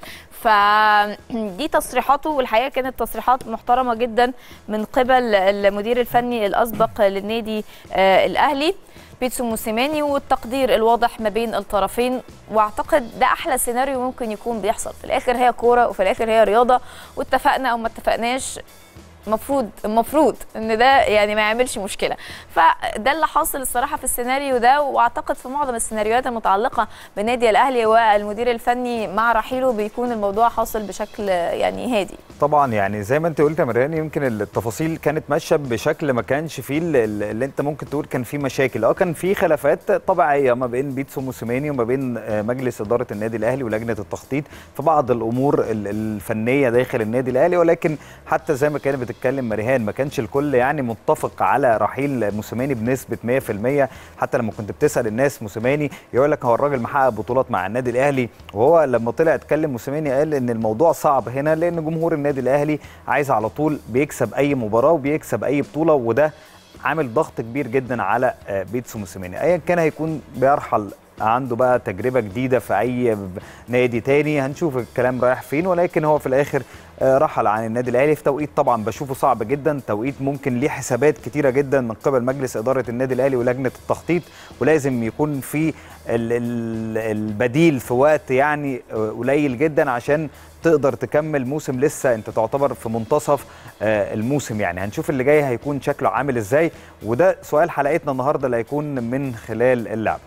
فدي تصريحاته، والحقيقه كانت تصريحات محترمه جدا من قبل المدير الفني الاسبق للنادي الاهلي بيتسو موسيماني، والتقدير الواضح ما بين الطرفين. واعتقد ده احلى سيناريو ممكن يكون بيحصل. في الاخر هي كوره، وفي الاخر هي رياضه، واتفقنا او ما اتفقناش المفروض المفروض ان ده يعني ما يعملش مشكله. فده اللي حاصل الصراحه في السيناريو ده، واعتقد في معظم السيناريوهات المتعلقه بالنادي الاهلي والمدير الفني مع رحيله بيكون الموضوع حاصل بشكل يعني هادي. طبعا يعني زي ما انت قلت يا مريان، يمكن التفاصيل كانت ماشيه بشكل ما كانش فيه اللي انت ممكن تقول كان فيه مشاكل. اه كان فيه خلافات طبيعيه ما بين بيتسو موسيماني وما بين مجلس اداره النادي الاهلي ولجنه التخطيط في بعض الامور الفنيه داخل النادي الاهلي، ولكن حتى زي ما كانت بتتكلم مريهان ما كانش الكل يعني متفق على رحيل موسيماني بنسبه مية في المية. حتى لما كنت بتسال الناس موسيماني يقول لك هو الراجل محقق بطولات مع النادي الاهلي، وهو لما طلع اتكلم موسيماني قال ان الموضوع صعب هنا لان جمهور النادي الاهلي عايز على طول بيكسب اي مباراه وبيكسب اي بطوله، وده عامل ضغط كبير جدا على بيتسو موسيماني. ايا كان هيكون بيرحل عنده بقى تجربه جديده في اي نادي تاني، هنشوف الكلام رايح فين، ولكن هو في الاخر رحل عن النادي الاهلي في توقيت طبعا بشوفه صعب جدا، توقيت ممكن ليه حسابات كتيره جدا من قبل مجلس اداره النادي الاهلي ولجنه التخطيط، ولازم يكون في البديل في وقت يعني قليل جدا عشان تقدر تكمل موسم. لسه انت تعتبر في منتصف الموسم، يعني هنشوف اللي جاي هيكون شكله عامل ازاي، وده سؤال حلقتنا النهارده اللي هيكون من خلال اللعبه.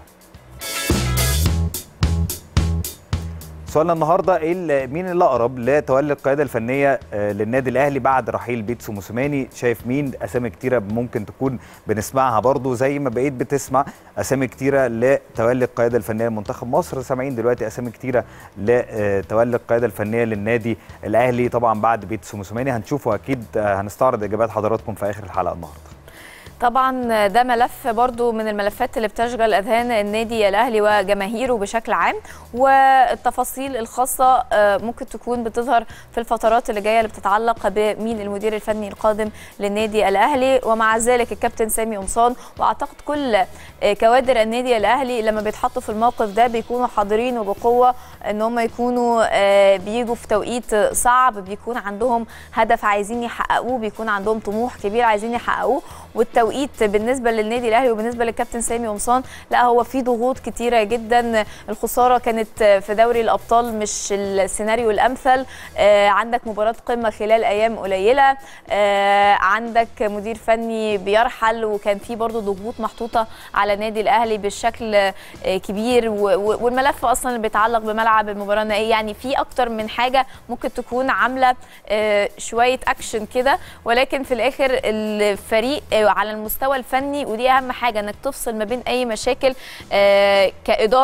سؤالنا النهارده ايه مين اللي اقرب لتولي القياده الفنيه للنادي الاهلي بعد رحيل بيتسو موسيماني؟ شايف مين؟ اسامي كتيره ممكن تكون بنسمعها برضو زي ما بقيت بتسمع اسامي كتيره لتولي القياده الفنيه لمنتخب مصر، سامعين دلوقتي اسامي كتيره لتولي القياده الفنيه للنادي الاهلي طبعا بعد بيتسو موسيماني. هنشوفه اكيد، هنستعرض اجابات حضراتكم في اخر الحلقه النهارده. طبعا ده ملف برضو من الملفات اللي بتشغل اذهان النادي الاهلي وجماهيره بشكل عام، والتفاصيل الخاصه ممكن تكون بتظهر في الفترات اللي جايه اللي بتتعلق بمين المدير الفني القادم للنادي الاهلي. ومع ذلك الكابتن سامي قمصان واعتقد كل كوادر النادي الاهلي لما بيتحطوا في الموقف ده بيكونوا حاضرين وبقوه ان هم يكونوا بيجوا في توقيت صعب، بيكون عندهم هدف عايزين يحققوه، بيكون عندهم طموح كبير عايزين يحققوه. والتوقيت بالنسبه للنادي الاهلي وبالنسبه للكابتن سامي قمصان لا هو في ضغوط كتيره جدا. الخساره كانت في دوري الابطال مش السيناريو الامثل، آه عندك مباراه قمه خلال ايام قليله، آه عندك مدير فني بيرحل، وكان في برضو ضغوط محطوطه على النادي الاهلي بالشكل آه كبير، والملف اصلا اللي بيتعلق بملعب المباراه النهائيه يعني في اكتر من حاجه ممكن تكون عامله آه شويه اكشن كده. ولكن في الاخر الفريق آه على المستوى الفني، ودي اهم حاجه انك تفصل ما بين اي مشاكل آه كاداره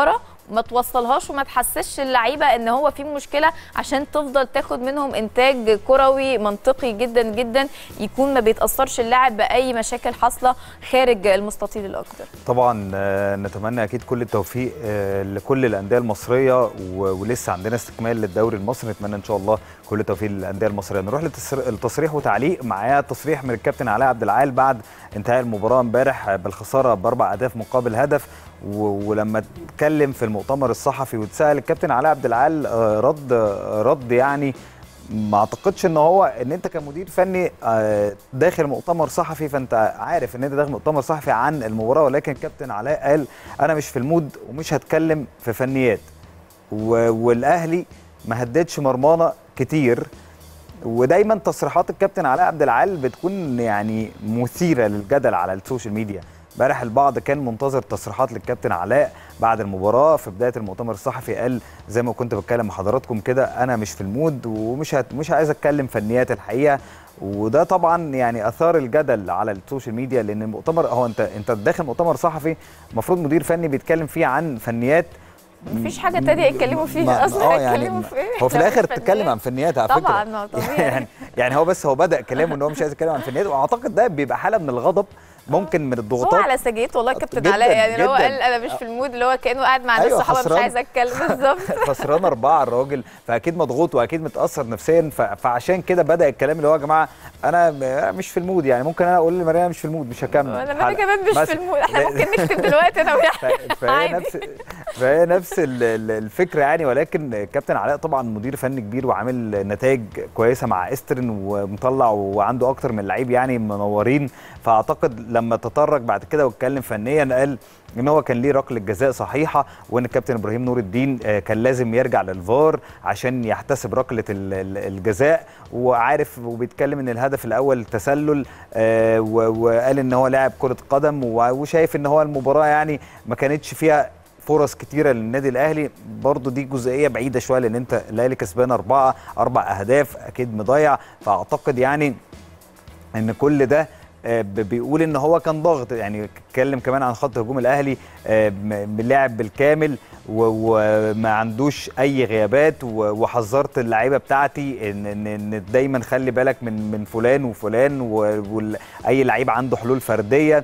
ما توصلهاش وما تحسسش اللعيبه ان هو في مشكله عشان تفضل تاخد منهم انتاج كروي منطقي جدا جدا يكون ما بيتاثرش اللاعب باي مشاكل حاصله خارج المستطيل الاكبر. طبعا نتمنى اكيد كل التوفيق لكل الانديه المصريه، ولسه عندنا استكمال للدوري المصري، نتمنى ان شاء الله كل التوفيق للانديه المصريه. نروح للتصريح وتعليق. معايا تصريح من الكابتن علاء عبد العال بعد انتهاء المباراه امبارح بالخساره باربع اهداف مقابل هدف، ولما اتكلم في المؤتمر الصحفي واتسال الكابتن علاء عبد العال رد رد يعني ما اعتقدش ان هو ان انت كمدير فني داخل مؤتمر صحفي فانت عارف ان انت داخل مؤتمر صحفي عن المباراه، ولكن الكابتن علاء قال انا مش في المود ومش هتكلم في فنيات، والاهلي ما هددش مرمانه كتير. ودايما تصريحات الكابتن علاء عبد العال بتكون يعني مثيره للجدل على السوشيال ميديا. امبارح البعض كان منتظر تصريحات للكابتن علاء بعد المباراه في بدايه المؤتمر الصحفي، قال زي ما كنت بتكلم مع حضراتكم كده انا مش في المود ومش هت... مش عايز اتكلم فنيات الحقيقه. وده طبعا يعني اثار الجدل على السوشيال ميديا، لان المؤتمر هو انت انت داخل مؤتمر صحفي المفروض مدير فني بيتكلم فيه عن فنيات، مفيش حاجه تانية يتكلموا فيها اصلا. اه يعني هو في الاخر تتكلم عن فنيات على فكره طبعا طبيعي يعني يعني هو بس هو بدا كلامه ان هو مش عايز يتكلم عن فنيات، واعتقد ده بيبقى حاله من الغضب ممكن من الضغوطات. هو على سجيته والله كابتن علاء يعني اللي هو قال انا مش في المود، اللي هو كانه قاعد مع ناس أيوة صحابه مش عايز اتكلم بالظبط. خسران اربعه الراجل، فاكيد مضغوط واكيد متاثر نفسيا، فعشان كده بدا الكلام اللي هو يا جماعه انا مش في المود، يعني ممكن انا اقول لمريم مش في المود مش هكمل. انا كمان مش في المود، احنا ممكن نكتب دلوقتي انا فهي نفس فهي نفس الفكره يعني. ولكن الكابتن علاء طبعا مدير فني كبير وعامل نتائج كويسه مع استرن ومطلع وعنده اكتر من لعيب يعني منورين، فاعتقد لما تطرق بعد كده واتكلم فنيا قال ان هو كان ليه ركله جزاء صحيحه، وان الكابتن ابراهيم نور الدين كان لازم يرجع للفار عشان يحتسب ركله الجزاء، وعارف وبيتكلم ان الهدف الاول تسلل، وقال ان هو لاعب كره قدم وشايف ان هو المباراه يعني ما كانتش فيها فرص كتيره للنادي الاهلي. برضو دي جزئيه بعيده شويه لان انت الاهلي كسبان اربعه اربع اهداف اكيد مضيع، فاعتقد يعني ان كل ده بيقول ان هو كان ضاغط. يعني اتكلم كمان عن خط هجوم الاهلي بنلعب بالكامل وما عندوش اي غيابات، وحذرت اللعيبه بتاعتي ان ان دايما خلي بالك من من فلان وفلان، واي لعيب عنده حلول فرديه،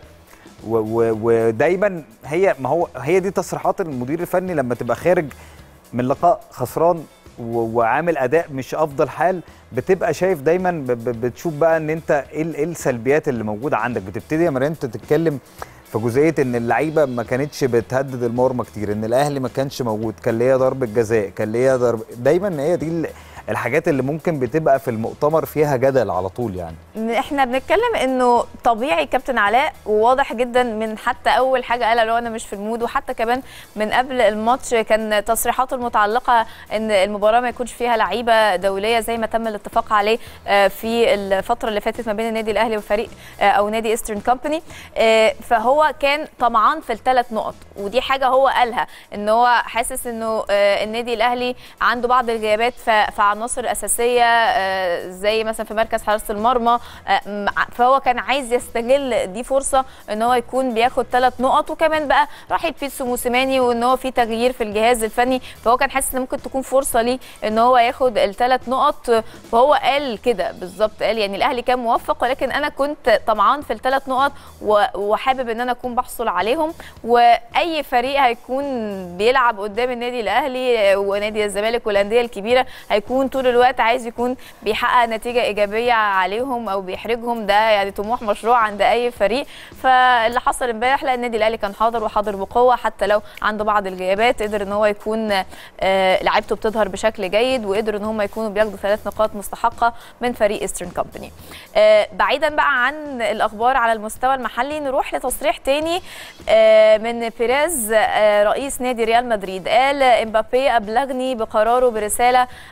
ودايما هي ما هو هي دي تصريحات المدير الفني لما تبقى خارج من لقاء خسران وعامل اداء مش افضل حال، بتبقى شايف دايما بتشوف بقى ان انت ايه السلبيات اللي موجوده عندك. بتبتدي يا مريم تتكلم في جزئيه ان اللعيبه ما كانتش بتهدد المرمى كتير، ان الاهلي ما كانش موجود، كان ليا ضربه جزاء، كان ليا ضرب، دايما هي دي الحاجات اللي ممكن بتبقى في المؤتمر فيها جدل على طول. يعني احنا بنتكلم انه طبيعي كابتن علاء، وواضح جدا من حتى اول حاجه قالها لو انا مش في المود، وحتى كمان من قبل الماتش كان تصريحاته المتعلقه ان المباراه ما يكونش فيها لعيبه دوليه زي ما تم الاتفاق عليه في الفتره اللي فاتت ما بين النادي الاهلي وفريق او نادي ايسترن كومباني. فهو كان طمعان في الثلاث نقط، ودي حاجه هو قالها ان هو حاسس انه النادي الاهلي عنده بعض الغيابات في عناصر اساسيه زي مثلا في مركز حراسه المرمى، فهو كان عايز يستغل دي فرصه ان هو يكون بياخد ثلاث نقط، وكمان بقى راح بيتسو موسيماني وان هو في تغيير في الجهاز الفني، فهو كان حاسس ان ممكن تكون فرصه ليه ان هو ياخد الثلاث نقط. فهو قال كده بالظبط، قال يعني الاهلي كان موفق ولكن انا كنت طمعان في الثلاث نقط وحابب ان انا اكون بحصل عليهم، واي فريق هيكون بيلعب قدام النادي الاهلي ونادي الزمالك والانديه الكبيره هيكون طول الوقت عايز يكون بيحقق نتيجه ايجابيه عليهم او بيحرجهم، ده يعني طموح مشروع عند اي فريق. فاللي حصل امبارح لا، النادي الاهلي كان حاضر وحاضر بقوه، حتى لو عنده بعض الغيابات قدر ان هو يكون آه لعيبته بتظهر بشكل جيد، وقدروا ان هم يكونوا بياخدوا ثلاث نقاط مستحقه من فريق ايسترن كومباني. آه بعيدا بقى عن الاخبار على المستوى المحلي، نروح لتصريح تاني آه من بيريز آه رئيس نادي ريال مدريد. قال امبابي ابلغني بقراره برساله على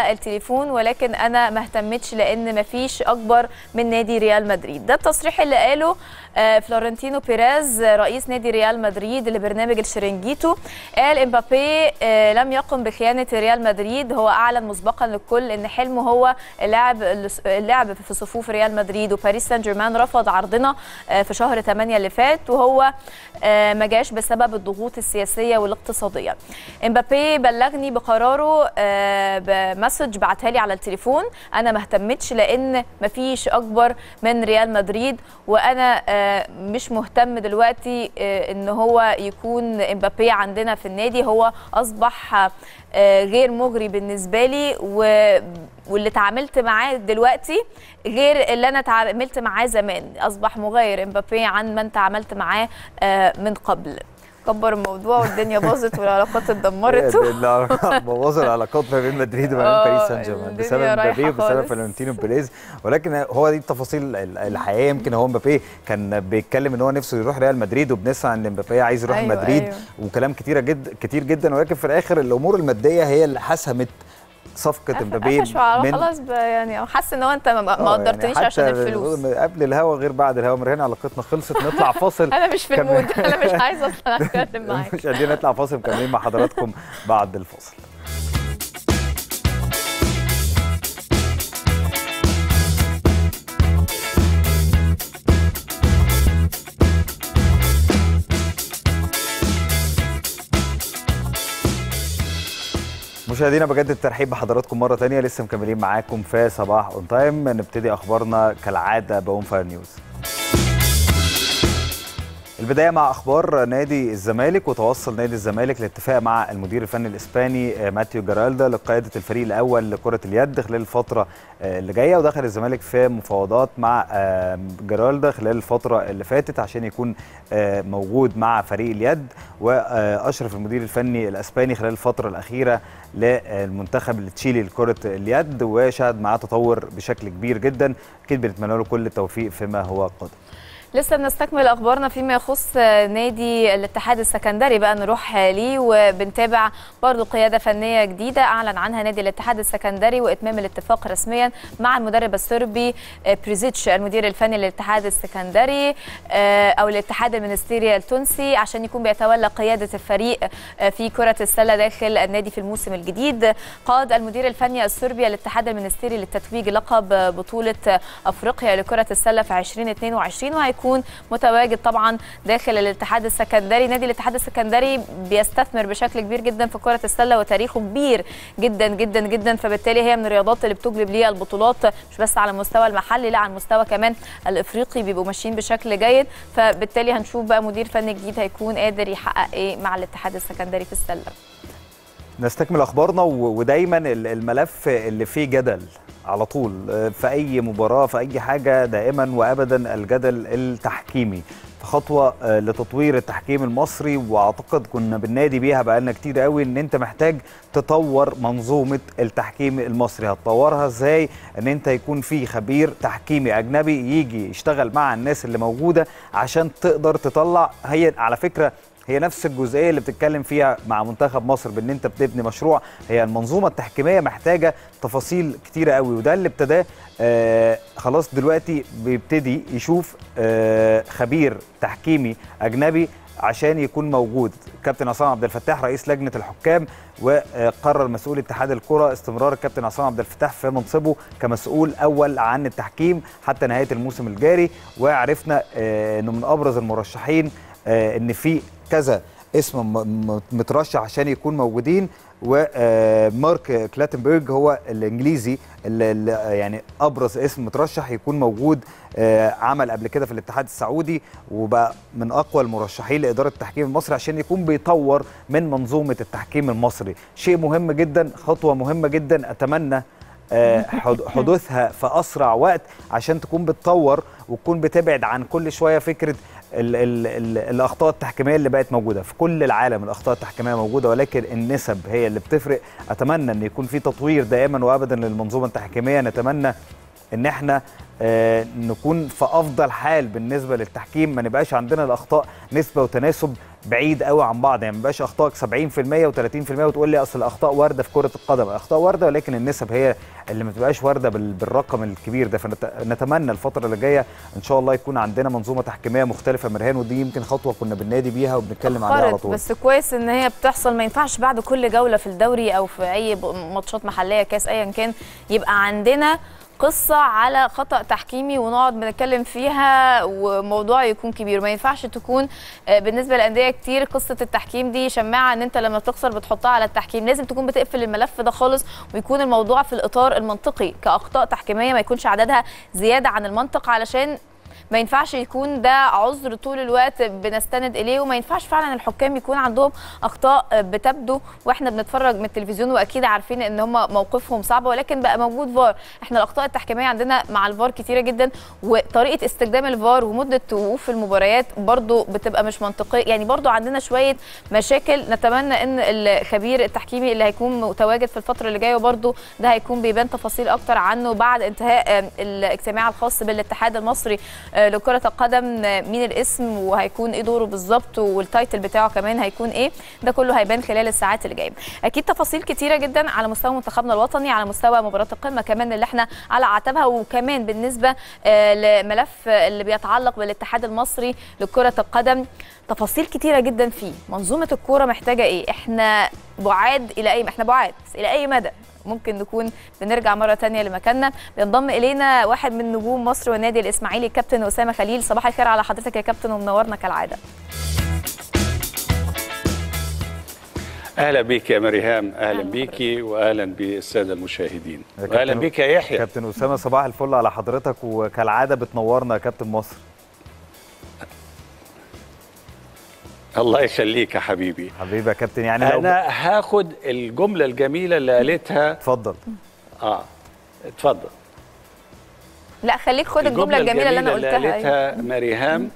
على التليفون ولكن انا ما اهتمتش لان ما فيش اكبر من نادي ريال مدريد. ده التصريح اللي قاله فلورنتينو بيريز رئيس نادي ريال مدريد لبرنامج الشرنجيتو. قال امبابي لم يقم بخيانه ريال مدريد، هو اعلن مسبقا للكل ان حلمه هو اللعب اللعب في صفوف ريال مدريد، وباريس سان جيرمان رفض عرضنا في شهر ثمانية اللي فات وهو ما جاش بسبب الضغوط السياسيه والاقتصاديه. امبابي بلغني بقراره بمسج بعتها لي على التليفون، انا ما اهتمتش لان ما فيش اكبر من ريال مدريد، وانا مش مهتم دلوقتي ان هو يكون امبابي عندنا في النادي، هو اصبح غير مغري بالنسبه لي واللي تعاملت معاه دلوقتي غير اللي انا تعاملت معاه زمان، اصبح مغاير امبابي عن من تعاملت معاه من قبل. كبر الموضوع والدنيا باظت والعلاقات اتدمرت. بوظ العلاقات ما بين مدريد وما بين باريس سان جيرمان بسبب مبابي وبسبب فلورنتينو بيريز، ولكن هو دي التفاصيل الحقيقيه. يمكن هو مبابي كان بيتكلم ان هو نفسه يروح ريال مدريد، وبنسمع ان مبابي عايز يروح أيوة مدريد أيوة. وكلام كتيره جدا كتير جدا، ولكن في الاخر الامور الماديه هي اللي حسمت صفقه امبابي. من خلاص يعني حاسس ان هو انت ما قدرتنيش يعني عشان الفلوس. قبل الهوا غير بعد الهوا، مرهنا علاقتنا خلصت. نطلع فاصل. انا مش في المود، انا مش عايزه اصلا اتكلم معاك. مش قادرين نطلع فاصل، مكملين مع حضراتكم بعد الفاصل. مشاهدينا بجد الترحيب بحضراتكم مره ثانيه، لسه مكملين معاكم في صباح اون تايم. نبتدي اخبارنا كالعاده بأون فاير نيوز. البدايه مع اخبار نادي الزمالك، وتوصل نادي الزمالك لاتفاق مع المدير الفني الاسباني ماتيو جرالدا لقياده الفريق الاول لكره اليد خلال الفتره اللي جايه، ودخل الزمالك في مفاوضات مع جرالدا خلال الفتره اللي فاتت عشان يكون موجود مع فريق اليد، واشرف المدير الفني الاسباني خلال الفتره الاخيره للمنتخب التشيلي لكره اليد، وشهد معاه تطور بشكل كبير جدا. اكيد بنتمنى له كل التوفيق فيما هو قادم. لسه بنستكمل اخبارنا فيما يخص نادي الاتحاد السكندري، بقى نروح ليه وبنتابع برضو قياده فنيه جديده اعلن عنها نادي الاتحاد السكندري، واتمام الاتفاق رسميا مع المدرب الصربي بريزيتش المدير الفني للاتحاد السكندري او الاتحاد المنستيري التونسي عشان يكون بيتولى قياده الفريق في كره السله داخل النادي في الموسم الجديد. قاد المدير الفني الصربي الاتحاد المنستيري للتتويج لقب بطوله افريقيا لكره السله في ألفين واثنين وعشرين، وهيكون يكون متواجد طبعا داخل الاتحاد السكندري. نادي الاتحاد السكندري بيستثمر بشكل كبير جدا في كرة السلة وتاريخه كبير جدا جدا جدا، فبالتالي هي من الرياضات اللي بتجلب ليها البطولات مش بس على المستوى المحلي، لا على المستوى كمان الافريقي بيبقوا ماشيين بشكل جيد، فبالتالي هنشوف بقى مدير فني جديد هيكون قادر يحقق ايه مع الاتحاد السكندري في السلة. نستكمل اخبارنا، ودايما الملف اللي فيه جدل على طول في اي مباراه في اي حاجه دائما وابدا الجدل التحكيمي، خطوه لتطوير التحكيم المصري، واعتقد كنا بننادي بيها بقالنا كتير قوي ان انت محتاج تطور منظومه التحكيم المصري. هتطورها ازاي؟ ان انت يكون في خبير تحكيمي اجنبي يجي يشتغل مع الناس اللي موجوده عشان تقدر تطلع. هي على فكره هي نفس الجزئيه اللي بتتكلم فيها مع منتخب مصر بان انت بتبني مشروع. هي المنظومه التحكيميه محتاجه تفاصيل كتيره قوي، وده اللي ابتداه آه خلاص دلوقتي بيبتدي يشوف آه خبير تحكيمي اجنبي عشان يكون موجود. كابتن عصام عبد الفتاح رئيس لجنه الحكام، وقرر مسؤول اتحاد الكره استمرار الكابتن عصام عبد الفتاح في منصبه كمسؤول اول عن التحكيم حتى نهايه الموسم الجاري. وعرفنا آه انه من ابرز المرشحين آه ان في كذا اسم مترشح عشان يكون موجودين، ومارك كلاتنبرج هو الانجليزي اللي يعني ابرز اسم مترشح يكون موجود. عمل قبل كده في الاتحاد السعودي وبقى من اقوى المرشحين لاداره التحكيم المصري عشان يكون بيطور من منظومه التحكيم المصري. شيء مهم جدا، خطوه مهمه جدا، اتمنى حدوثها في اسرع وقت عشان تكون بتطور وتكون بتبعد عن كل شويه فكره ال ال ال الاخطاء التحكيميه اللي بقت موجوده في كل العالم. الاخطاء التحكيميه موجوده ولكن النسب هي اللي بتفرق. اتمنى ان يكون في تطوير دائما وابدا للمنظومه التحكيميه. نتمنى ان احنا آه نكون في افضل حال بالنسبه للتحكيم، ما نبقاش عندنا الاخطاء نسبه وتناسب بعيد قوي عن بعض، يعني ما يبقاش اخطائك سبعين في المية وثلاثين في المية وتقول لي اصل الاخطاء وارده في كره القدم. الاخطاء وارده ولكن النسب هي اللي ما تبقاش وارده بالرقم الكبير ده. فنتمنى الفتره اللي جايه ان شاء الله يكون عندنا منظومه تحكيميه مختلفه مرهان، ودي يمكن خطوه كنا بننادي بيها وبنتكلم عليها على طول. بس كويس ان هي بتحصل. ما ينفعش بعد كل جوله في الدوري او في اي ماتشات محليه كاس ايا كان يبقى عندنا قصه على خطا تحكيمي ونقعد بنتكلم فيها وموضوع يكون كبير. ما ينفعش تكون بالنسبه للانديه كتير قصه التحكيم دي شماعه ان انت لما بتخسر بتحطها على التحكيم. لازم تكون بتقفل الملف ده خالص ويكون الموضوع في الاطار المنطقي كاخطاء تحكيميه، ما يكونش عددها زياده عن المنطق، علشان ما ينفعش يكون ده عذر طول الوقت بنستند اليه. وما ينفعش فعلا الحكام يكون عندهم اخطاء بتبدو واحنا بنتفرج من التلفزيون واكيد عارفين ان هم موقفهم صعب، ولكن بقى موجود فار. احنا الاخطاء التحكيميه عندنا مع الفار كتيره جدا، وطريقه استخدام الفار ومده وقوف المباريات برضو بتبقى مش منطقيه. يعني برضو عندنا شويه مشاكل. نتمنى ان الخبير التحكيمي اللي هيكون متواجد في الفتره اللي جايه وبرضو ده هيكون بيبان تفاصيل اكتر عنه بعد انتهاء الاجتماع الخاص بالاتحاد المصري لكرة القدم، مين الاسم وهيكون ايه دوره بالظبط والتايتل بتاعه كمان هيكون ايه، ده كله هيبان خلال الساعات اللي جايه. اكيد تفاصيل كتيره جدا على مستوى منتخبنا الوطني، على مستوى مباراه القمه كمان اللي احنا على اعتابها، وكمان بالنسبه لملف اللي بيتعلق بالاتحاد المصري لكرة القدم تفاصيل كتيره جدا فيه. منظومه الكوره محتاجه ايه؟ احنا بعاد الى اي احنا بعاد الى اي مدى ممكن نكون بنرجع مره ثانيه لمكاننا. بينضم الينا واحد من نجوم مصر والنادي الاسماعيلي كابتن اسامه خليل. صباح الخير على حضرتك يا كابتن ومنورنا كالعاده. اهلا بيك يا مريهام. اهلا بيكي واهلا بالساده المشاهدين. واهلا بيك يا يحيى. كابتن اسامه صباح الفل على حضرتك، وكالعاده بتنورنا يا كابتن مصر. الله يخليك يا حبيبي. حبيبي يا كابتن. يعني لو انا هاخد الجمله الجميله اللي قالتها. اتفضل. اه اتفضل. لا خليك خد الجمله الجميله اللي انا قلتها. اللي قالتها مريهام.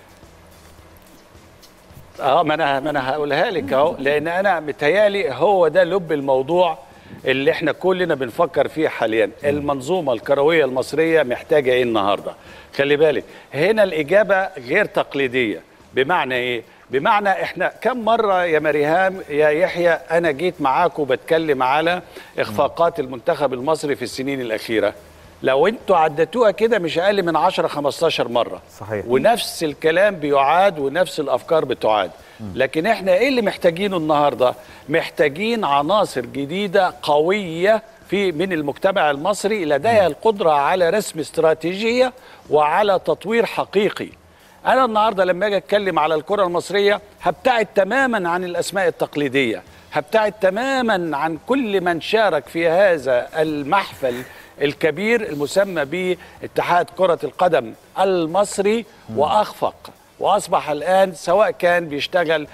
اه ما انا ما انا هقولها لك اهو، لان انا متهيالي هو ده لب الموضوع اللي احنا كلنا بنفكر فيه حاليا. المنظومه الكرويه المصريه محتاجه ايه النهارده؟ خلي بالك هنا الاجابه غير تقليديه. بمعنى ايه؟ بمعنى احنا كم مره يا مريهام يا يحيى انا جيت معاكم بتكلم على اخفاقات المنتخب المصري في السنين الاخيره؟ لو انتوا عدتوها كده مش اقل من عشرة خمستاشر مره. صحيح. ونفس الكلام بيعاد ونفس الافكار بتعاد. لكن احنا ايه اللي محتاجينه النهارده؟ محتاجين عناصر جديده قويه في من المجتمع المصري لديها القدره على رسم استراتيجيه وعلى تطوير حقيقي. أنا النهاردة لما أجي أتكلم على الكرة المصرية هبتعد تماما عن الأسماء التقليدية، هبتعد تماما عن كل من شارك في هذا المحفل الكبير المسمى باتحاد كرة القدم المصري وأخفق وأصبح الآن سواء كان بيشتغل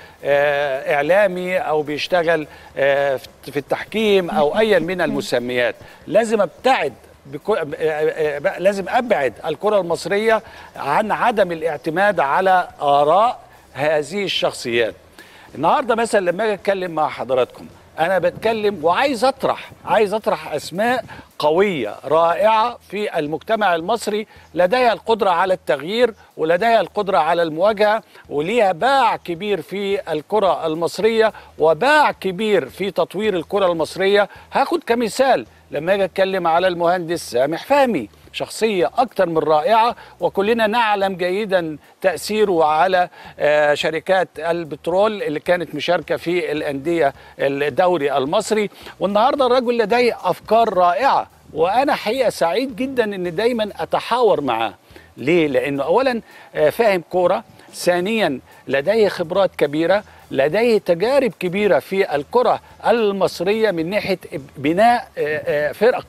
إعلامي أو بيشتغل في التحكيم أو أي من المسميات. لازم أبتعد بكو... لازم أبعد الكرة المصرية عن عدم الاعتماد على آراء هذه الشخصيات. النهاردة مثلا لما أجي أتكلم مع حضراتكم أنا بتكلم وعايز أطرح عايز أطرح أسماء قوية رائعة في المجتمع المصري لديها القدرة على التغيير ولديها القدرة على المواجهة وليها باع كبير في الكرة المصرية وباع كبير في تطوير الكرة المصرية. هاخد كمثال لما أجي أتكلم على المهندس سامح فهمي، شخصية أكثر من رائعة وكلنا نعلم جيدا تأثيره على شركات البترول اللي كانت مشاركة في الأندية الدوري المصري. والنهاردة الرجل لديه أفكار رائعة وأنا حقيقة سعيد جدا أن دايما أتحاور معاه. ليه؟ لأنه أولا فاهم كورة، ثانيا لديه خبرات كبيرة، لديه تجارب كبيرة في الكرة المصرية من ناحية بناء فرق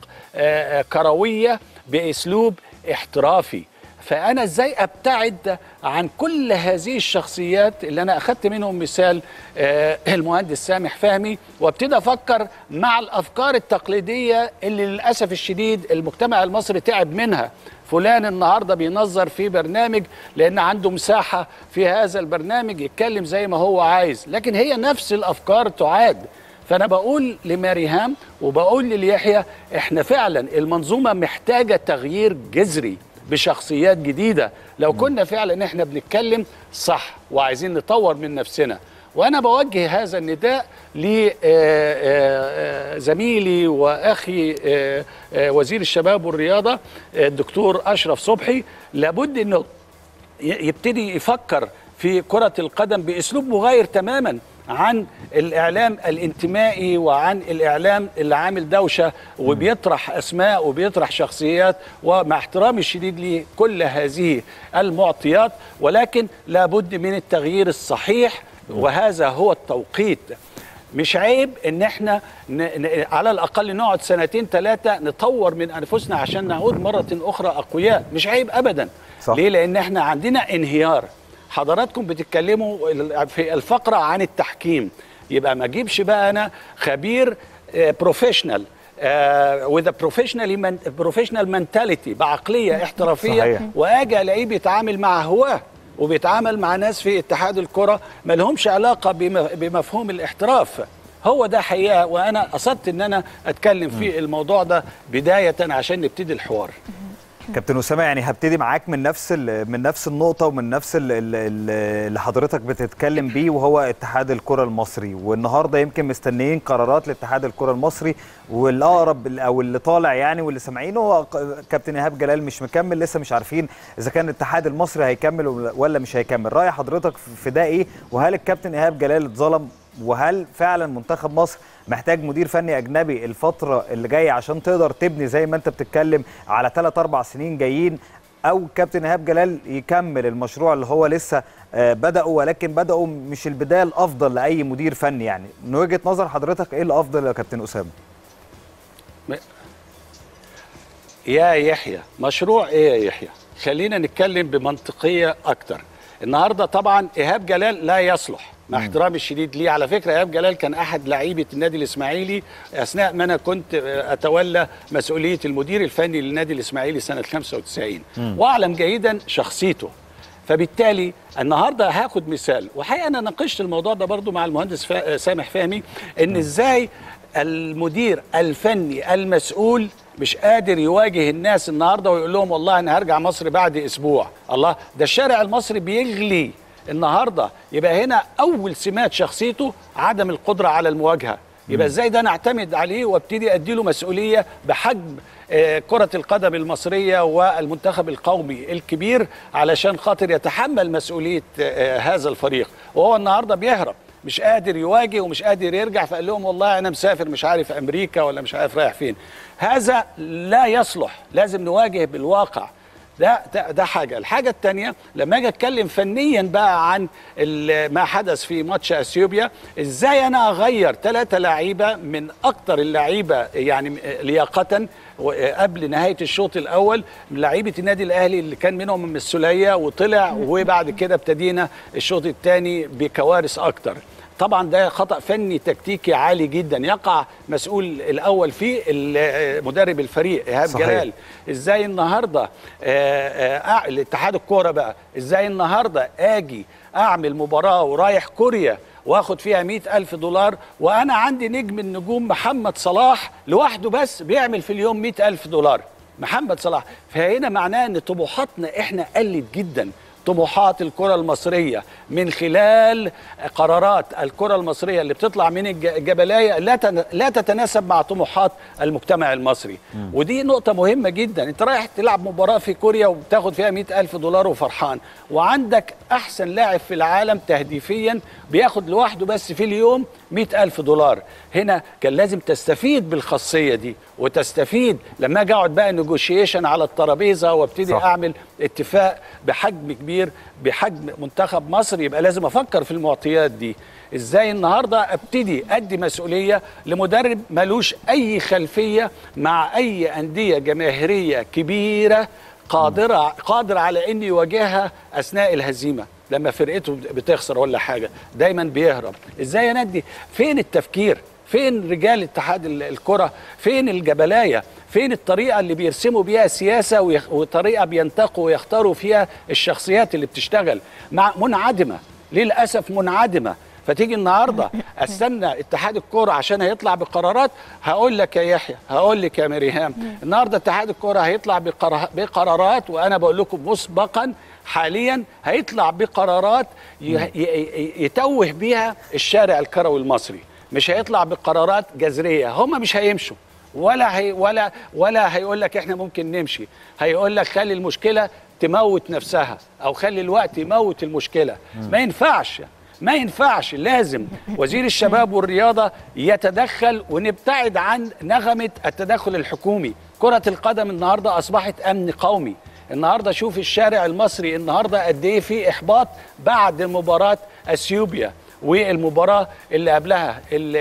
كروية بأسلوب احترافي. فأنا ازاي أبتعد عن كل هذه الشخصيات اللي أنا أخذت منهم مثال المهندس سامح فهمي وابتدى أفكر مع الأفكار التقليدية اللي للأسف الشديد المجتمع المصري تعب منها. فلان النهاردة بينظر في برنامج لأن عنده مساحة في هذا البرنامج يتكلم زي ما هو عايز، لكن هي نفس الأفكار تعاد. فأنا بقول لمريهام وبقول لليحيى احنا فعلا المنظومة محتاجة تغيير جذري بشخصيات جديده. لو كنا فعلا احنا بنتكلم صح وعايزين نطور من نفسنا. وانا بوجه هذا النداء لزميلي واخي وزير الشباب والرياضه الدكتور اشرف صبحي، لابد انه يبتدي يفكر في كرة القدم بأسلوب مغاير تماما عن الإعلام الانتمائي وعن الإعلام اللي عامل دوشة وبيطرح أسماء وبيطرح شخصيات، ومع احترامي الشديد لكل هذه المعطيات، ولكن لابد من التغيير الصحيح، وهذا هو التوقيت. مش عيب ان احنا ن... ن... على الاقل نقعد سنتين ثلاثه نطور من انفسنا عشان نعود مره اخرى اقوياء، مش عيب ابدا. صح. ليه؟ لان احنا عندنا انهيار. حضراتكم بتتكلموا في الفقره عن التحكيم، يبقى ما اجيبش بقى انا خبير بروفيشنال with a professional professional mentality بعقليه احترافيه، صحيح. واجي الاقيه بيتعامل مع هواه وبيتعامل مع ناس في اتحاد الكرة ما لهمش علاقة بمفهوم الاحتراف. هو ده حقيقة، وأنا قصدت أن أنا أتكلم في الموضوع ده بداية عشان نبتدي الحوار. كابتن أسامة، يعني هبتدي معاك من نفس من نفس النقطة ومن نفس اللي حضرتك بتتكلم بيه، وهو اتحاد الكرة المصري. والنهارده يمكن مستنيين قرارات لاتحاد الكرة المصري، والأقرب أو اللي طالع يعني واللي سامعينه هو كابتن إيهاب جلال مش مكمل، لسه مش عارفين إذا كان الاتحاد المصري هيكمل ولا مش هيكمل. رأي حضرتك في ده إيه؟ وهل الكابتن إيهاب جلال اتظلم؟ وهل فعلا منتخب مصر محتاج مدير فني اجنبي الفتره اللي جايه عشان تقدر تبني زي ما انت بتتكلم على ثلاث اربع سنين جايين، او كابتن إيهاب جلال يكمل المشروع اللي هو لسه بدأه، ولكن بدأه مش البدايه الافضل لاي مدير فني؟ يعني من وجهه نظر حضرتك ايه الافضل يا كابتن أسامة؟ يا يحيى، مشروع ايه يا يحيى؟ خلينا نتكلم بمنطقيه اكتر. النهارده طبعا إيهاب جلال لا يصلح، مع احترامي الشديد ليه. على فكره إيهاب جلال كان احد لعيبه النادي الاسماعيلي اثناء ما انا كنت اتولى مسؤوليه المدير الفني للنادي الاسماعيلي سنه خمسة وتسعين، واعلم جيدا شخصيته. فبالتالي النهارده هاخد مثال، وحقيقه انا ناقشت الموضوع ده برضو مع المهندس سامح فهمي، ان ازاي المدير الفني المسؤول مش قادر يواجه الناس النهارده ويقول لهم والله انا هرجع مصر بعد اسبوع. الله، ده الشارع المصري بيغلي النهارده. يبقى هنا اول سمات شخصيته عدم القدره على المواجهه. يبقى ازاي ده نعتمد عليه وابتدي اديله مسؤوليه بحجم آه كره القدم المصريه والمنتخب القومي الكبير علشان خاطر يتحمل مسؤوليه آه هذا الفريق، وهو النهارده بيهرب، مش قادر يواجه ومش قادر يرجع، فقال لهم والله انا مسافر مش عارف امريكا ولا مش عارف رايح فين. هذا لا يصلح، لازم نواجه بالواقع. ده ده, ده حاجه. الحاجه الثانيه لما اجي اتكلم فنيا بقى عن ما حدث في ماتش اثيوبيا، ازاي انا اغير ثلاثه لعيبه من اكثر اللعيبه يعني لياقه قبل نهايه الشوط الاول، لعيبه النادي الاهلي اللي كان منهم من السوليه وطلع، وبعد كده ابتدينا الشوط الثاني بكوارث اكثر. طبعا ده خطأ فني تكتيكي عالي جدا، يقع مسؤول الاول فيه مدرب الفريق إيهاب جلال. ازاي النهارده الاتحاد الكوره بقى ازاي النهارده اجي اعمل مباراه ورايح كوريا واخد فيها مئة ألف دولار، وانا عندي نجم النجوم محمد صلاح لوحده بس بيعمل في اليوم مئة ألف دولار، محمد صلاح. فهنا معناه ان طموحاتنا احنا قلت جدا. طموحات الكرة المصرية من خلال قرارات الكرة المصرية اللي بتطلع من الجبلاية لا لا تتناسب مع طموحات المجتمع المصري. م. ودي نقطة مهمة جدا. انت رايح تلعب مباراة في كوريا وبتاخد فيها مئة ألف دولار وفرحان، وعندك أحسن لاعب في العالم تهديفيا بياخد لوحده بس في اليوم مئة ألف دولار. هنا كان لازم تستفيد بالخاصية دي، وتستفيد لما اجي اقعد بقى نيجوشيشن على الترابيزة وابتدي صح. اعمل اتفاق بحجم كبير بحجم منتخب مصر، يبقى لازم افكر في المعطيات دي. ازاي النهارده ابتدي ادي مسؤوليه لمدرب ملوش اي خلفيه مع اي انديه جماهيريه كبيره قادره قادر على ان يواجهها اثناء الهزيمه لما فرقته بتخسر ولا حاجه، دايما بيهرب. ازاي اندي؟ فين التفكير؟ فين رجال اتحاد الكره؟ فين الجبلايه؟ فين الطريقه اللي بيرسموا بيها سياسه وطريقه بينتقوا ويختاروا فيها الشخصيات اللي بتشتغل؟ مع منعدمه للاسف، منعدمه. فتيجي النهارده استنى اتحاد الكوره عشان هيطلع بقرارات. هقول لك يا يحيى، هقول لك يا مريهام، النهارده اتحاد الكوره هيطلع بقرارات، وانا بقول لكم مسبقا حاليا هيطلع بقرارات يتوه بيها الشارع الكروي المصري، مش هيطلع بقرارات جذريه. هم مش هيمشوا ولا هي ولا ولا هيقول لك احنا ممكن نمشي، هيقول لك خلي المشكله تموت نفسها او خلي الوقت يموت المشكله. ما ينفعش ما ينفعش لازم وزير الشباب والرياضه يتدخل ونبتعد عن نغمه التدخل الحكومي. كره القدم النهارده اصبحت امن قومي. النهارده شوف الشارع المصري النهارده قد ايه في احباط بعد مباراه اثيوبيا والمباراه اللي قبلها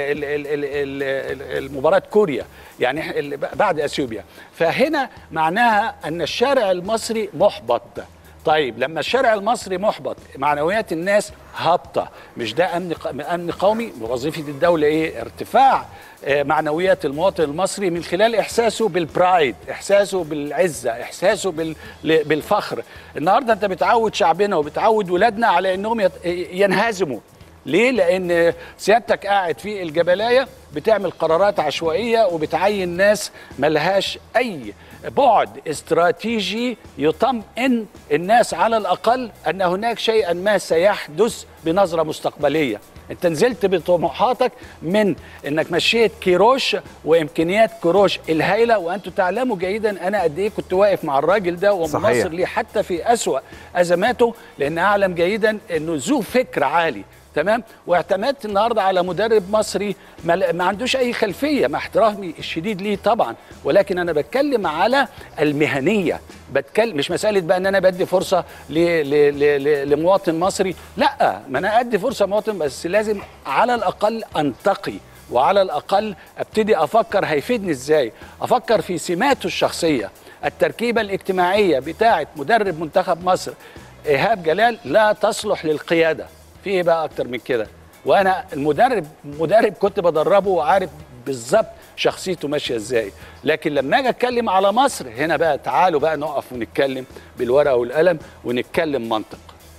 المباراه كوريا، يعني بعد اثيوبيا. فهنا معناها ان الشارع المصري محبط. طيب لما الشارع المصري محبط، معنويات الناس هابطه، مش ده امن امن قومي؟ وظيفه الدوله ايه؟ ارتفاع معنويات المواطن المصري من خلال احساسه بالبرايد، احساسه بالعزه، احساسه بالفخر. النهارده انت بتعود شعبنا وبتعود ولادنا على انهم ينهزموا. ليه؟ لأن سيادتك قاعد في الجبلاية بتعمل قرارات عشوائية وبتعين ناس ملهاش أي بعد استراتيجي يطمئن الناس على الأقل أن هناك شيئا ما سيحدث بنظرة مستقبلية. انت نزلت بطموحاتك من انك مشيت كيروش وامكانيات كيروش الهائله، وانتم تعلموا جيدا انا قد ايه كنت واقف مع الراجل ده ومناصر ليه حتى في اسوأ ازماته، لان اعلم جيدا انه ذو فكر عالي. تمام. واعتمدت النهارده على مدرب مصري ما عندوش اي خلفيه، مع احترامي الشديد ليه طبعا، ولكن انا بتكلم على المهنيه. بتكلم مش مساله بقى ان انا بدي فرصه ل ل ل لمواطن مصري، لا، ما انا ادي فرصه مواطن، بس لازم على الاقل انتقي، وعلى الاقل ابتدي افكر هيفيدني ازاي، افكر في سماته الشخصيه. التركيبه الاجتماعيه بتاعه مدرب منتخب مصر ايهاب جلال لا تصلح للقياده. في ايه بقى اكتر من كده؟ وانا المدرب مدرب كنت بدربه وعارف بالظبط شخصيته ماشيه ازاي. لكن لما اجي اتكلم على مصر هنا بقى، تعالوا بقى نقف ونتكلم بالورقه والقلم ونتكلم منطق.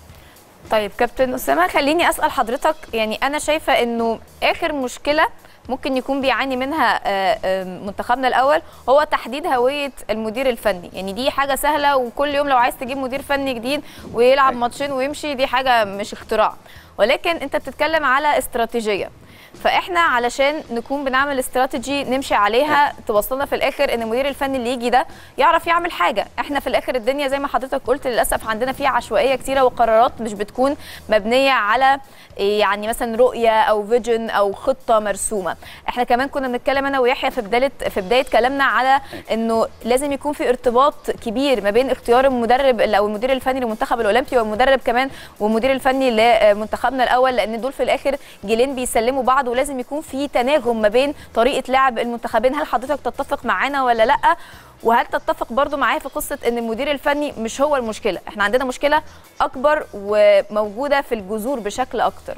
طيب كابتن اسامه، خليني اسال حضرتك، يعني انا شايفه انه اخر مشكله ممكن يكون بيعاني منها منتخبنا الاول هو تحديد هويه المدير الفني. يعني دي حاجه سهله، وكل يوم لو عايز تجيب مدير فني جديد ويلعب ماتشين ويمشي دي حاجه مش اختراع، ولكن انت بتتكلم على استراتيجيه. فاحنا علشان نكون بنعمل استراتيجي نمشي عليها توصلنا في الاخر ان المدير الفني اللي يجي ده يعرف يعمل حاجه. احنا في الاخر الدنيا زي ما حضرتك قلت للاسف عندنا فيها عشوائيه كتيره وقرارات مش بتكون مبنيه على يعني مثلا رؤيه او فيجن او خطه مرسومه. احنا كمان كنا بنتكلم انا ويحيى في بدايه في بدايه كلامنا على انه لازم يكون في ارتباط كبير ما بين اختيار المدرب او المدير الفني للمنتخب الاولمبي والمدرب كمان والمدير الفني لمنتخبنا الاول، لان دول في الاخر جيلين بيسلموا بعض، ولازم يكون في تناغم ما بين طريقه لعب المنتخبين. هل حضرتك تتفق معانا ولا لا؟ وهل تتفق برضو معايا في قصه ان المدير الفني مش هو المشكله؟ احنا عندنا مشكله اكبر وموجوده في الجذور بشكل اكتر.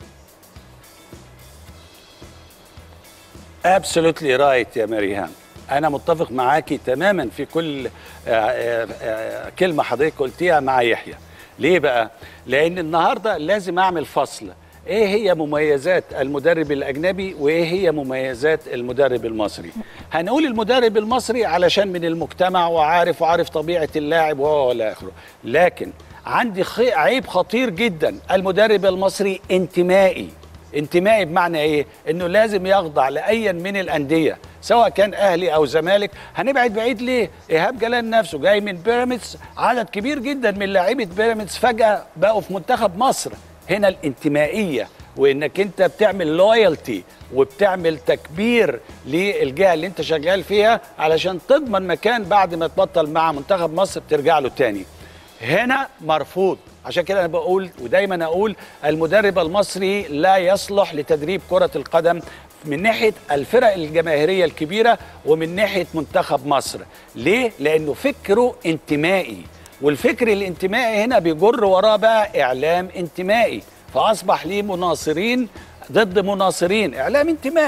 ابسولوتلي رايت يا مريهام، انا متفق معاكي تماما في كل كلمه حضرتك قلتيها مع يحيى. ليه بقى؟ لان النهارده لازم اعمل فصل، ايه هي مميزات المدرب الاجنبي وايه هي مميزات المدرب المصري. هنقول المدرب المصري علشان من المجتمع وعارف وعارف طبيعه اللاعب والى اخره، لكن عندي عيب خطير جدا، المدرب المصري انتمائي. انتمائي بمعنى ايه؟ انه لازم يخضع لاي من الانديه سواء كان اهلي او زمالك. هنبعد بعيد ليه؟ ايهاب جلال نفسه جاي من بيراميدز، عدد كبير جدا من لاعيبه بيراميدز فجاه بقوا في منتخب مصر. هنا الانتمائيه، وانك انت بتعمل لويالتي وبتعمل تكبير للجهه اللي انت شغال فيها علشان تضمن مكان بعد ما تبطل مع منتخب مصر ترجع له تاني. هنا مرفوض. عشان كده انا بقول ودايما اقول المدرب المصري لا يصلح لتدريب كره القدم من ناحيه الفرق الجماهيريه الكبيره ومن ناحيه منتخب مصر. ليه؟ لانه فكره انتمائي، والفكر الانتمائي هنا بيجر وراه بقى اعلام انتمائي، فاصبح ليه مناصرين ضد مناصرين. اعلام انتمائي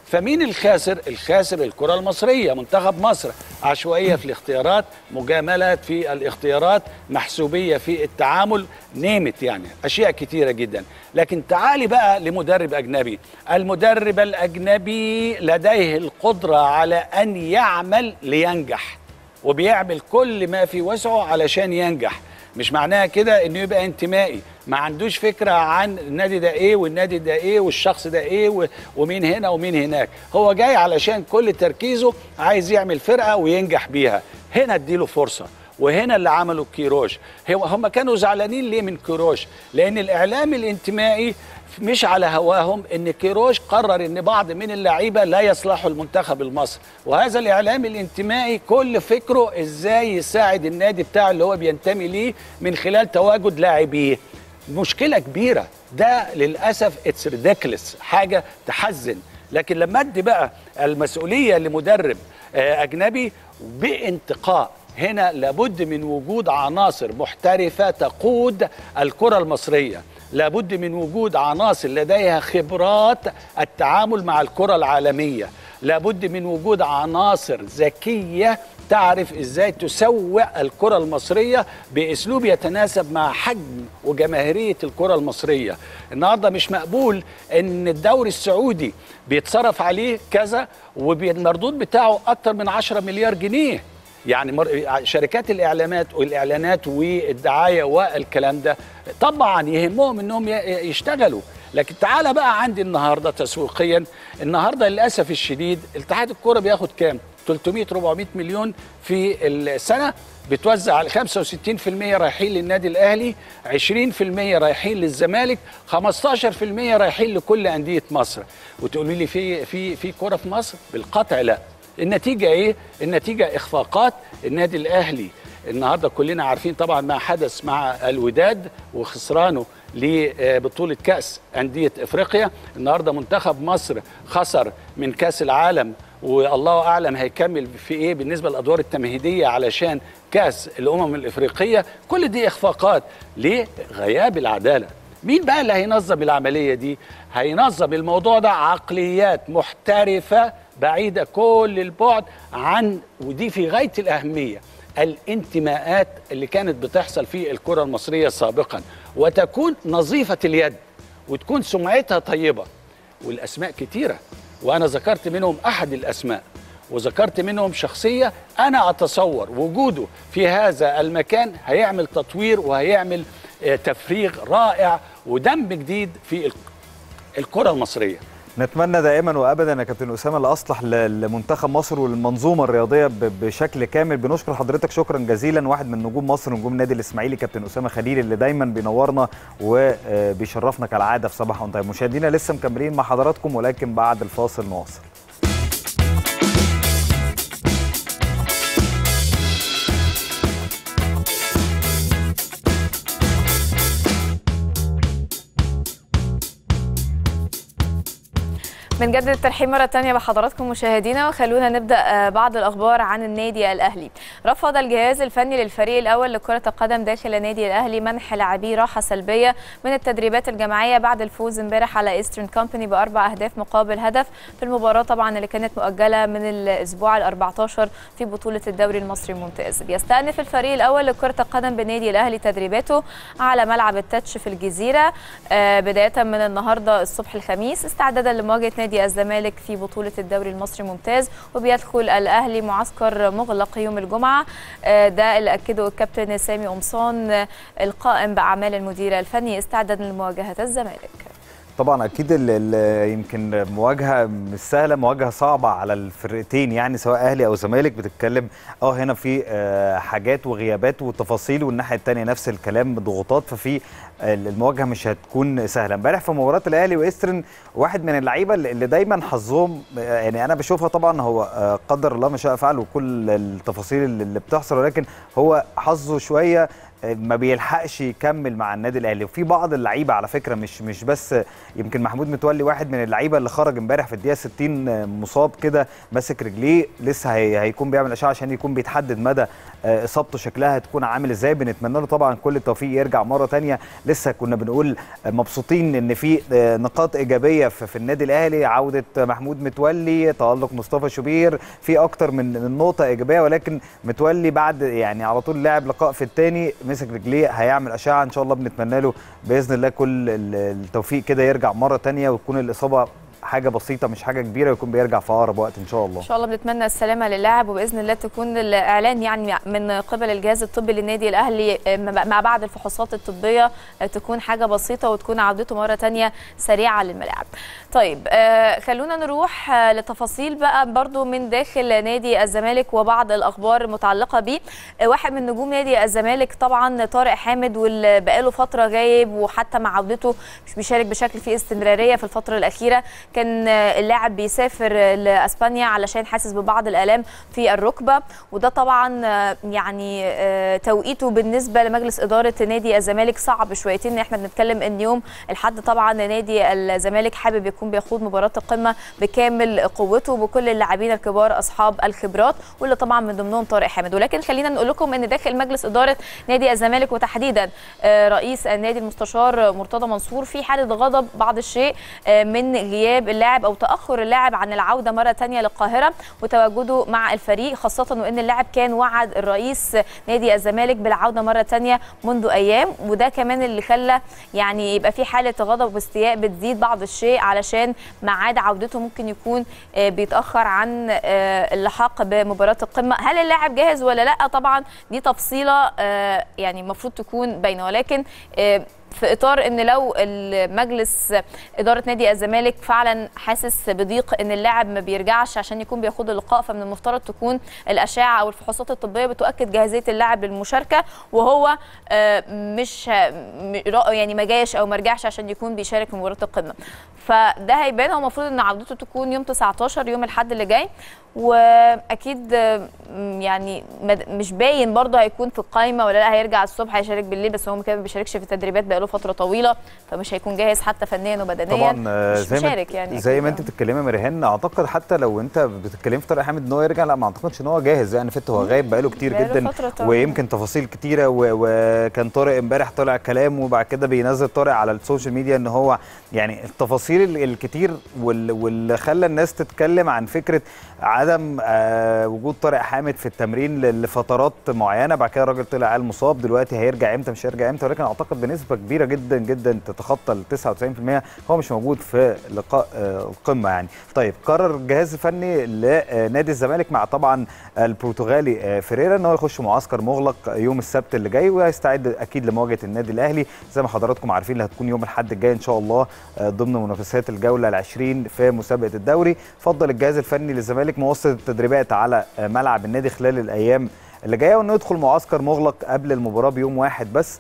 فمين الخاسر؟ الخاسر الكرة المصرية، منتخب مصر. عشوائية في الاختيارات، مجاملة في الاختيارات، محسوبية في التعامل، نيمت يعني أشياء كتيرة جدا. لكن تعالي بقى لمدرب أجنبي. المدرب الأجنبي لديه القدرة على أن يعمل لينجح، وبيعمل كل ما في وسعه علشان ينجح. مش معناها كده انه يبقى انتمائي، ما عندوش فكره عن النادي ده ايه والنادي ده ايه والشخص ده ايه ومين هنا ومين هناك. هو جاي علشان كل تركيزه عايز يعمل فرقه وينجح بيها. هنا اديله فرصه، وهنا اللي عمله كيروش. هم كانوا زعلانين ليه من كيروش؟ لان الاعلام الانتمائي مش على هواهم ان كيروش قرر ان بعض من اللعيبه لا يصلحوا المنتخب المصري، وهذا الاعلام الانتمائي كل فكره ازاي يساعد النادي بتاعه اللي هو بينتمي ليه من خلال تواجد لاعبيه. مشكله كبيره، ده للاسف اتس ريديكلس، حاجه تحزن. لكن لما ادي بقى المسؤوليه لمدرب اجنبي بانتقاء، هنا لابد من وجود عناصر محترفه تقود الكره المصريه، لابد من وجود عناصر لديها خبرات التعامل مع الكرة العالمية، لابد من وجود عناصر ذكية تعرف ازاي تسوق الكرة المصرية باسلوب يتناسب مع حجم وجماهيرية الكرة المصرية. النهارده مش مقبول ان الدوري السعودي بيتصرف عليه كذا والمردود بتاعه اكتر من عشرة مليار جنيه. يعني شركات الاعلانات والاعلانات والدعايه والكلام ده طبعا يهمهم انهم يشتغلوا. لكن تعالى بقى عندي النهارده تسويقيا، النهارده للاسف الشديد اتحاد الكوره بياخد كام؟ ثلاثمائة أربعمائة مليون في السنه، بتوزع على خمسة وستين بالمئة رايحين للنادي الاهلي، عشرين بالمئة رايحين للزمالك، خمسة عشر بالمئة رايحين لكل انديه مصر. وتقولي لي في في في كوره في مصر؟ بالقطع لا. النتيجة ايه؟ النتيجة اخفاقات. النادي الاهلي النهارده كلنا عارفين طبعا ما حدث مع الوداد وخسرانه لبطولة كأس أندية افريقيا. النهارده منتخب مصر خسر من كأس العالم، والله اعلم هيكمل في ايه بالنسبة للادوار التمهيدية علشان كأس الامم الافريقية. كل دي اخفاقات. ليه؟ غياب العدالة. مين بقى اللي هينظم العملية دي؟ هينظم الموضوع ده عقليات محترفة بعيدة كل البعد عن، ودي في غاية الأهمية، الانتماءات اللي كانت بتحصل في الكرة المصرية سابقا، وتكون نظيفة اليد وتكون سمعتها طيبة. والأسماء كتيرة، وأنا ذكرت منهم أحد الأسماء، وذكرت منهم شخصية أنا أتصور وجوده في هذا المكان هيعمل تطوير وهيعمل تفريغ رائع ودم جديد في الكرة المصرية. نتمنى دائما وابدا يا كابتن اسامه الاصلح لمنتخب مصر وللمنظومه الرياضيه بشكل كامل. بنشكر حضرتك شكرا جزيلا، واحد من نجوم مصر ونجوم النادي الاسماعيلي كابتن اسامه خليل اللي دايما بينورنا وبيشرفنا كالعاده في صباح اون تايم. مشاهدينا لسه مكملين مع حضراتكم، ولكن بعد الفاصل نواصل. بنجدد الترحيب مرة تانية بحضراتكم مشاهدينا، وخلونا نبدأ بعض الأخبار عن النادي الأهلي. رفض الجهاز الفني للفريق الأول لكرة القدم داخل النادي الأهلي منح لاعبيه راحة سلبية من التدريبات الجماعية بعد الفوز امبارح على ايسترن كومباني بأربع أهداف مقابل هدف في المباراة طبعا اللي كانت مؤجلة من الأسبوع الأربعة عشر في بطولة الدوري المصري الممتاز. بيستأنف الفريق الأول لكرة القدم بالنادي الأهلي تدريباته على ملعب التتش في الجزيرة بداية من النهاردة الصبح الخميس استعدادا لمواجهة نادي الزمالك في بطولة الدوري المصري الممتاز. وبيدخل الأهلي معسكر مغلق يوم الجمعة، ده اللي أكده الكابتن سامي قمصان القائم بأعمال المدير الفني استعدادا لمواجهة الزمالك. طبعا اكيد ال ال يمكن مواجهه مش سهله، مواجهه صعبه على الفرقتين يعني سواء اهلي او زمالك. بتتكلم اه هنا في آه حاجات وغيابات وتفاصيل، والناحيه الثانيه نفس الكلام ضغوطات، ففي المواجهه مش هتكون سهله. امبارح في مباراه الاهلي وايسترن واحد من اللعيبه اللي دايما حظهم يعني انا بشوفها طبعا هو آه قدر الله ما شاء فعل وكل التفاصيل اللي بتحصل، ولكن هو حظه شويه ما بيلحقش يكمل مع النادي الاهلي. وفي بعض اللعيبه على فكره مش مش بس يمكن محمود متولي واحد من اللعيبه اللي خرج امبارح في الدقيقه ستين مصاب كده ماسك رجليه، لسه هي هيكون بيعمل اشعه عشان يكون بيتحدد مدى اصابته شكلها هتكون عامل ازاي. بنتمنى له طبعا كل التوفيق يرجع مره ثانيه. لسه كنا بنقول مبسوطين ان في نقاط ايجابيه في النادي الاهلي، عوده محمود متولي، تالق مصطفى شوبير، في اكتر من نقطه ايجابيه، ولكن متولي بعد يعني على طول لعب لقاء في الثاني مسك رجليه هيعمل اشعه ان شاء الله. بنتمنى له باذن الله كل التوفيق كده يرجع مره ثانيه وتكون الاصابه حاجه بسيطه مش حاجه كبيره ويكون بيرجع في اقرب وقت ان شاء الله. ان شاء الله بنتمنى السلامه للاعب وباذن الله تكون الاعلان يعني من قبل الجهاز الطبي للنادي الاهلي مع بعض الفحوصات الطبيه تكون حاجه بسيطه وتكون عودته مره ثانيه سريعه للملاعب. طيب آه خلونا نروح آه لتفاصيل بقى برضو من داخل نادي الزمالك وبعض الاخبار المتعلقه بيه. آه واحد من نجوم نادي الزمالك طبعا طارق حامد، واللي بقاله فتره غايب وحتى مع عودته مش بيشارك بشكل فيه استمراريه في الفتره الاخيره. كان اللاعب بيسافر لاسبانيا علشان حاسس ببعض الالام في الركبه، وده طبعا يعني توقيته بالنسبه لمجلس اداره نادي الزمالك صعب شويتين. احنا بنتكلم ان يوم الحد طبعا نادي الزمالك حابب يكون بيخوض مباراه القمه بكامل قوته بكل اللاعبين الكبار اصحاب الخبرات، واللي طبعا من ضمنهم طارق حامد. ولكن خلينا نقول لكم ان داخل مجلس اداره نادي الزمالك وتحديدا رئيس النادي المستشار مرتضى منصور في حاله غضب بعض الشيء من غياب اللاعب او تاخر اللاعب عن العوده مره ثانيه للقاهره وتواجده مع الفريق، خاصه وان اللاعب كان وعد الرئيس نادي الزمالك بالعوده مره ثانيه منذ ايام، وده كمان اللي خلى يعني يبقى في حاله غضب واستياء بتزيد بعض الشيء علشان ميعاد عودته ممكن يكون بيتاخر عن اللحاق بمباراه القمه. هل اللاعب جاهز ولا لا؟ طبعا دي تفصيله يعني المفروض تكون باينه، ولكن في اطار ان لو المجلس اداره نادي الزمالك فعلا حاسس بضيق ان اللاعب ما بيرجعش عشان يكون بياخد اللقاء، فمن المفترض تكون الاشعه او الفحوصات الطبيه بتؤكد جاهزيه اللاعب للمشاركه، وهو مش يعني ما جاش او ما رجعش عشان يكون بيشارك في مباراه القمه. فده هيبان، هو المفروض ان عودته تكون يوم تسعتاشر يوم الاحد اللي جاي، واكيد يعني مش باين برضه هيكون في القائمه ولا لا، هيرجع الصبح هيشارك بالليل، بس هو كمان ما بيشاركش في التدريبات بقاله فتره طويله فمش هيكون جاهز حتى فنيا وبدنيا. طبعا زي ما يعني زي ما انت بتتكلمي يا مريهان، اعتقد حتى لو انت بتتكلمي في طارق حامد ان هو يرجع، لا ما اعتقدش ان هو جاهز يعني فت، هو غايب بقاله كتير جدا ويمكن تفاصيل كتيره، وكان طارق امبارح طلع كلام وبعد كده بينزل طارق على السوشيال ميديا ان هو يعني التفاصيل الكتير واللي خلى الناس تتكلم عن فكره عدم آه وجود طارق حامد في التمرين لفترات معينه. بعد كده الراجل طلع قال مصاب، دلوقتي هيرجع امتى مش هيرجع امتى، ولكن اعتقد بنسبه كبيره جدا جدا تتخطى ال تسعة وتسعين بالمية هو مش موجود في لقاء آه القمه يعني. طيب قرر الجهاز الفني لنادي الزمالك مع طبعا البرتغالي آه فيريرا ان هو يخش معسكر مغلق يوم السبت اللي جاي، وهيستعد اكيد لمواجهه النادي الاهلي زي ما حضراتكم عارفين اللي هتكون يوم الاحد الجاي ان شاء الله آه ضمن منافسات الجوله العشرين في مسابقه الدوري. فضل الجهاز الفني للزمالك مواصله التدريبات على ملعب النادي خلال الايام اللي جايه، وانه يدخل معسكر مغلق قبل المباراه بيوم واحد بس.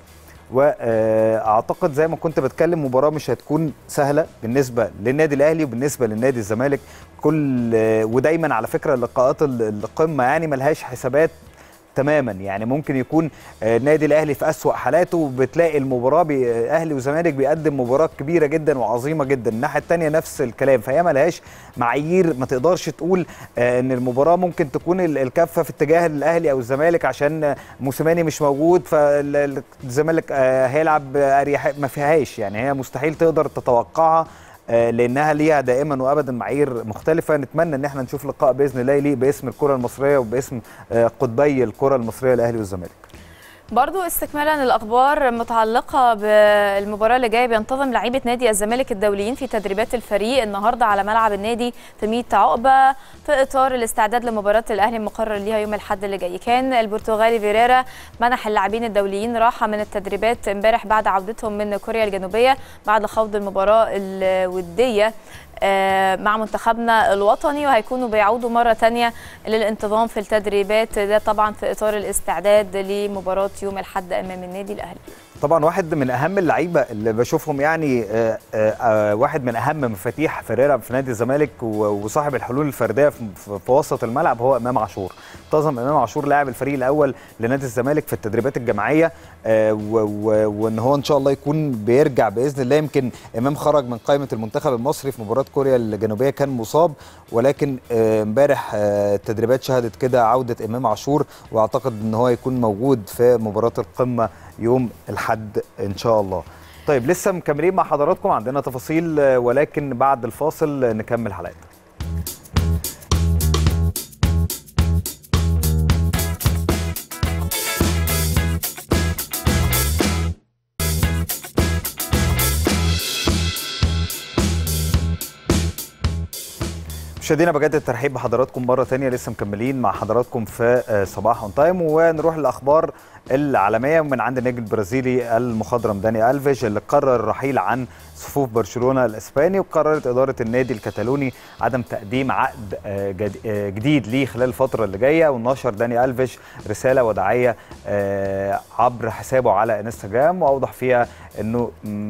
واعتقد زي ما كنت بتكلم مباراه مش هتكون سهله بالنسبه للنادي الاهلي وبالنسبه للنادي الزمالك، كل ودايما على فكره لقاءات القمه يعني ملهاش حسابات تماما، يعني ممكن يكون النادي الاهلي في اسوأ حالاته بتلاقي المباراه اهلي وزمالك بيقدم مباراه كبيره جدا وعظيمه جدا، الناحيه الثانيه نفس الكلام، فهي ما لهاش معايير، ما تقدرش تقول ان المباراه ممكن تكون الكفه في اتجاه الاهلي او الزمالك عشان موسيماني مش موجود فالزمالك هيلعب اريح، ما فيهاش يعني، هي مستحيل تقدر تتوقعها لانها ليها دائما وابدا معايير مختلفه. نتمنى ان احنا نشوف لقاء باذن الله يليق باسم الكره المصريه وباسم قطبي الكره المصريه الاهلي والزمالك. برضو استكمالا الاخبار المتعلقه بالمباراه اللي جايه، بينتظم لعيبه نادي الزمالك الدوليين في تدريبات الفريق النهارده على ملعب النادي في ميت عقبه في اطار الاستعداد لمباراه الاهلي المقرر ليها يوم الاحد اللي جاي. كان البرتغالي فيريرا منح اللاعبين الدوليين راحه من التدريبات امبارح بعد عودتهم من كوريا الجنوبيه بعد خوض المباراه الوديه مع منتخبنا الوطني، وهيكونوا بيعودوا مرة تانية للانتظام في التدريبات، ده طبعا في إطار الاستعداد لمباراة يوم الأحد أمام النادي الأهلي. طبعا واحد من اهم اللعيبه اللي بشوفهم، يعني آآ آآ واحد من اهم مفاتيح فريرة في نادي الزمالك وصاحب الحلول الفرديه في, في وسط الملعب هو امام عاشور. انتظم امام عاشور لاعب الفريق الاول لنادي الزمالك في التدريبات الجماعيه، وان هو ان شاء الله يكون بيرجع باذن الله. يمكن امام خرج من قائمه المنتخب المصري في مباراه كوريا الجنوبيه، كان مصاب، ولكن امبارح التدريبات شهدت كده عوده امام عاشور، واعتقد ان هو يكون موجود في مباراه القمه يوم الحد ان شاء الله. طيب لسه مكملين مع حضراتكم، عندنا تفاصيل ولكن بعد الفاصل نكمل حلقتنا. مشاهدينا بجد الترحيب بحضراتكم مره ثانيه، لسه مكملين مع حضراتكم في صباح اون تايم، ونروح للاخبار العالميه من عند النجم البرازيلي المخضرم داني ألفيش اللي قرر الرحيل عن صفوف برشلونه الاسباني. وقررت اداره النادي الكتالوني عدم تقديم عقد جديد ليه خلال الفتره اللي جايه. ونشر داني ألفيش رساله وداعيه عبر حسابه على انستغرام، واوضح فيها انه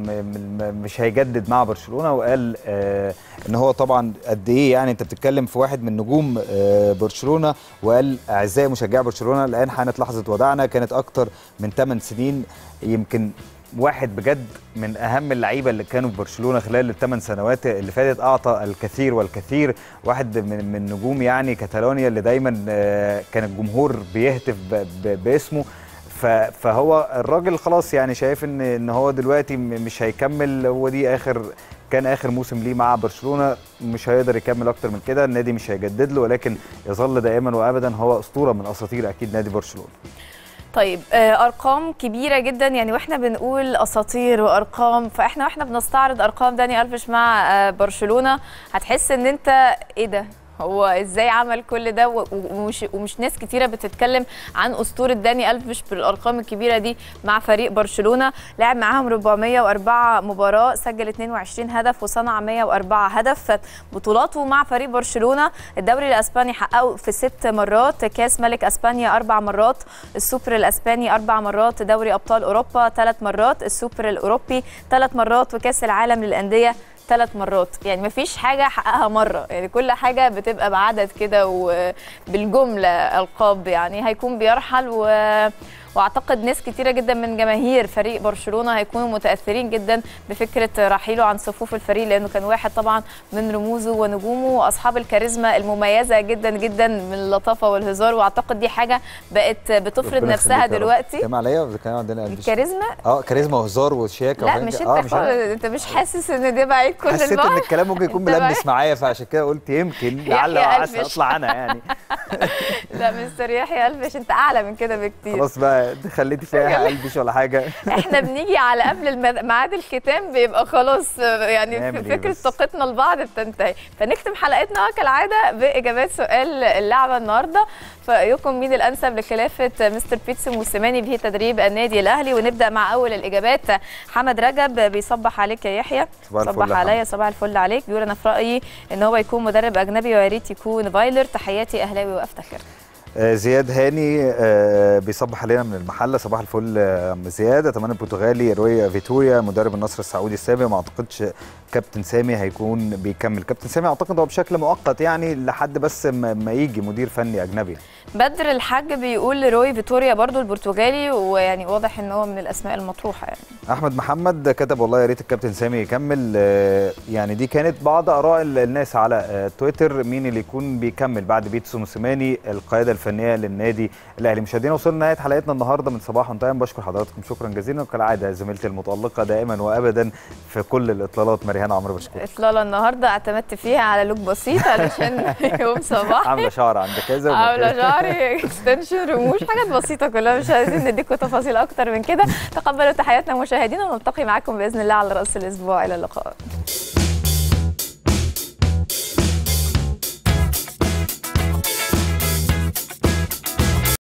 مش هيجدد مع برشلونه، وقال ان هو طبعا قد ايه يعني انت بتتكلم في واحد من نجوم برشلونه، وقال اعزائي مشجعي برشلونه الان حانت لحظه وداعنا، كانت اكتر من ثمان سنين. يمكن واحد بجد من اهم اللعيبه اللي كانوا في برشلونه خلال الثمان سنوات اللي فاتت، اعطى الكثير والكثير، واحد من من نجوم يعني كاتالونيا اللي دايما كان الجمهور بيهتف باسمه. فهو الراجل خلاص يعني شايف ان ان هو دلوقتي مش هيكمل، هو دي اخر كان اخر موسم ليه مع برشلونه، مش هيقدر يكمل اكتر من كده، النادي مش هيجدد له، ولكن يظل دائما وابدا هو اسطوره من اساطير اكيد نادي برشلونه. طيب ارقام كبيره جدا يعني، واحنا بنقول اساطير وارقام، فاحنا واحنا بنستعرض ارقام داني ألفيش مع برشلونه هتحس ان انت ايه ده، هو ازاي عمل كل ده؟ ومش ومش ناس كتيره بتتكلم عن اسطوره داني ألفيش بالارقام الكبيره دي مع فريق برشلونه. لعب معاهم أربعمائة وأربعة مباراه، سجل اثنين وعشرين هدف وصنع مائة وأربعة هدف. بطولاته مع فريق برشلونه الدوري الاسباني حققه في ست مرات، كاس ملك اسبانيا اربع مرات، السوبر الاسباني اربع مرات، دوري ابطال اوروبا ثلاث مرات، السوبر الاوروبي ثلاث مرات، وكاس العالم للانديه ثلاث مرات. يعني مفيش حاجه حققها مره، يعني كل حاجه بتبقى بعدد كده وبالجمله القاب. يعني هيكون بيرحل و واعتقد ناس كتيره جدا من جماهير فريق برشلونه هيكونوا متاثرين جدا بفكره رحيله عن صفوف الفريق، لانه كان واحد طبعا من رموزه ونجومه واصحاب الكاريزما المميزه جدا جدا من اللطافه والهزار، واعتقد دي حاجه بقت بتفرض نفسها دلوقتي. كلام عليا ولا كلام عندنا الكاريزما؟ اه كاريزما وهزار وشياكه. لا مش انت آه مش انت مش حاسس ان ده بعيد كل البعد؟ حسيت ان الكلام ممكن يكون ملمس معايا، فعشان كده قلت يمكن لعل وعسى اطلع انا يعني. لا مستر يحيى ألفيش انت اعلى من كده بكتير. خلاص بقى خليتي فيها ألفيش ولا حاجه. احنا بنيجي على قبل ميعاد الختام بيبقى خلاص يعني فكره طاقتنا لبعض بتنتهي، فنختم حلقتنا كالعاده باجابات سؤال اللعبه النهارده. فايكم مين الانسب لخلافه مستر بيتسو موسيماني به تدريب النادي الاهلي؟ ونبدا مع اول الاجابات. حمد رجب بيصبح عليك يا يحيى. صبح عليا. صباح الفل عليك. بيقول انا في رايي ان هو يكون مدرب اجنبي ويا ريت يكون فايلر. تحياتي اهلاوي وافتخر. زياد هاني بيصبح علينا من المحله. صباح الفل زياد. اتمنى البرتغالي روي فيتوريا مدرب النصر السعودي السابق، ما اعتقدش كابتن سامي هيكون بيكمل. كابتن سامي اعتقد هو بشكل مؤقت يعني لحد بس ما يجي مدير فني اجنبي. بدر الحاج بيقول روي فيتوريا برضو البرتغالي، ويعني واضح ان هو من الاسماء المطروحه يعني. احمد محمد كتب والله يا ريت الكابتن سامي يكمل. يعني دي كانت بعض اراء الناس على تويتر، مين اللي يكون بيكمل بعد بيتسو موسيماني القياده الفنيه للنادي الاهلي. مشاهدينا وصلنا نهايه حلقتنا النهارده من صباح اون تايم. بشكر حضراتكم شكرا جزيلا، وكالعاده زميلتي المتالقه دائما وابدا في كل الاطلالات مريهان عمرو. بشكرك. اطلاله النهارده اعتمدت فيها على لوك بسيط علشان يوم صباح عامله شعر عند كذا عامله شعري اكستنشن رموش حاجات بسيطه كلها، مش عايزين نديكم تفاصيل اكتر من كده. تقبلوا تحياتنا مشاهدينا، ونلتقي معاكم باذن الله على راس الاسبوع. الى اللقاء.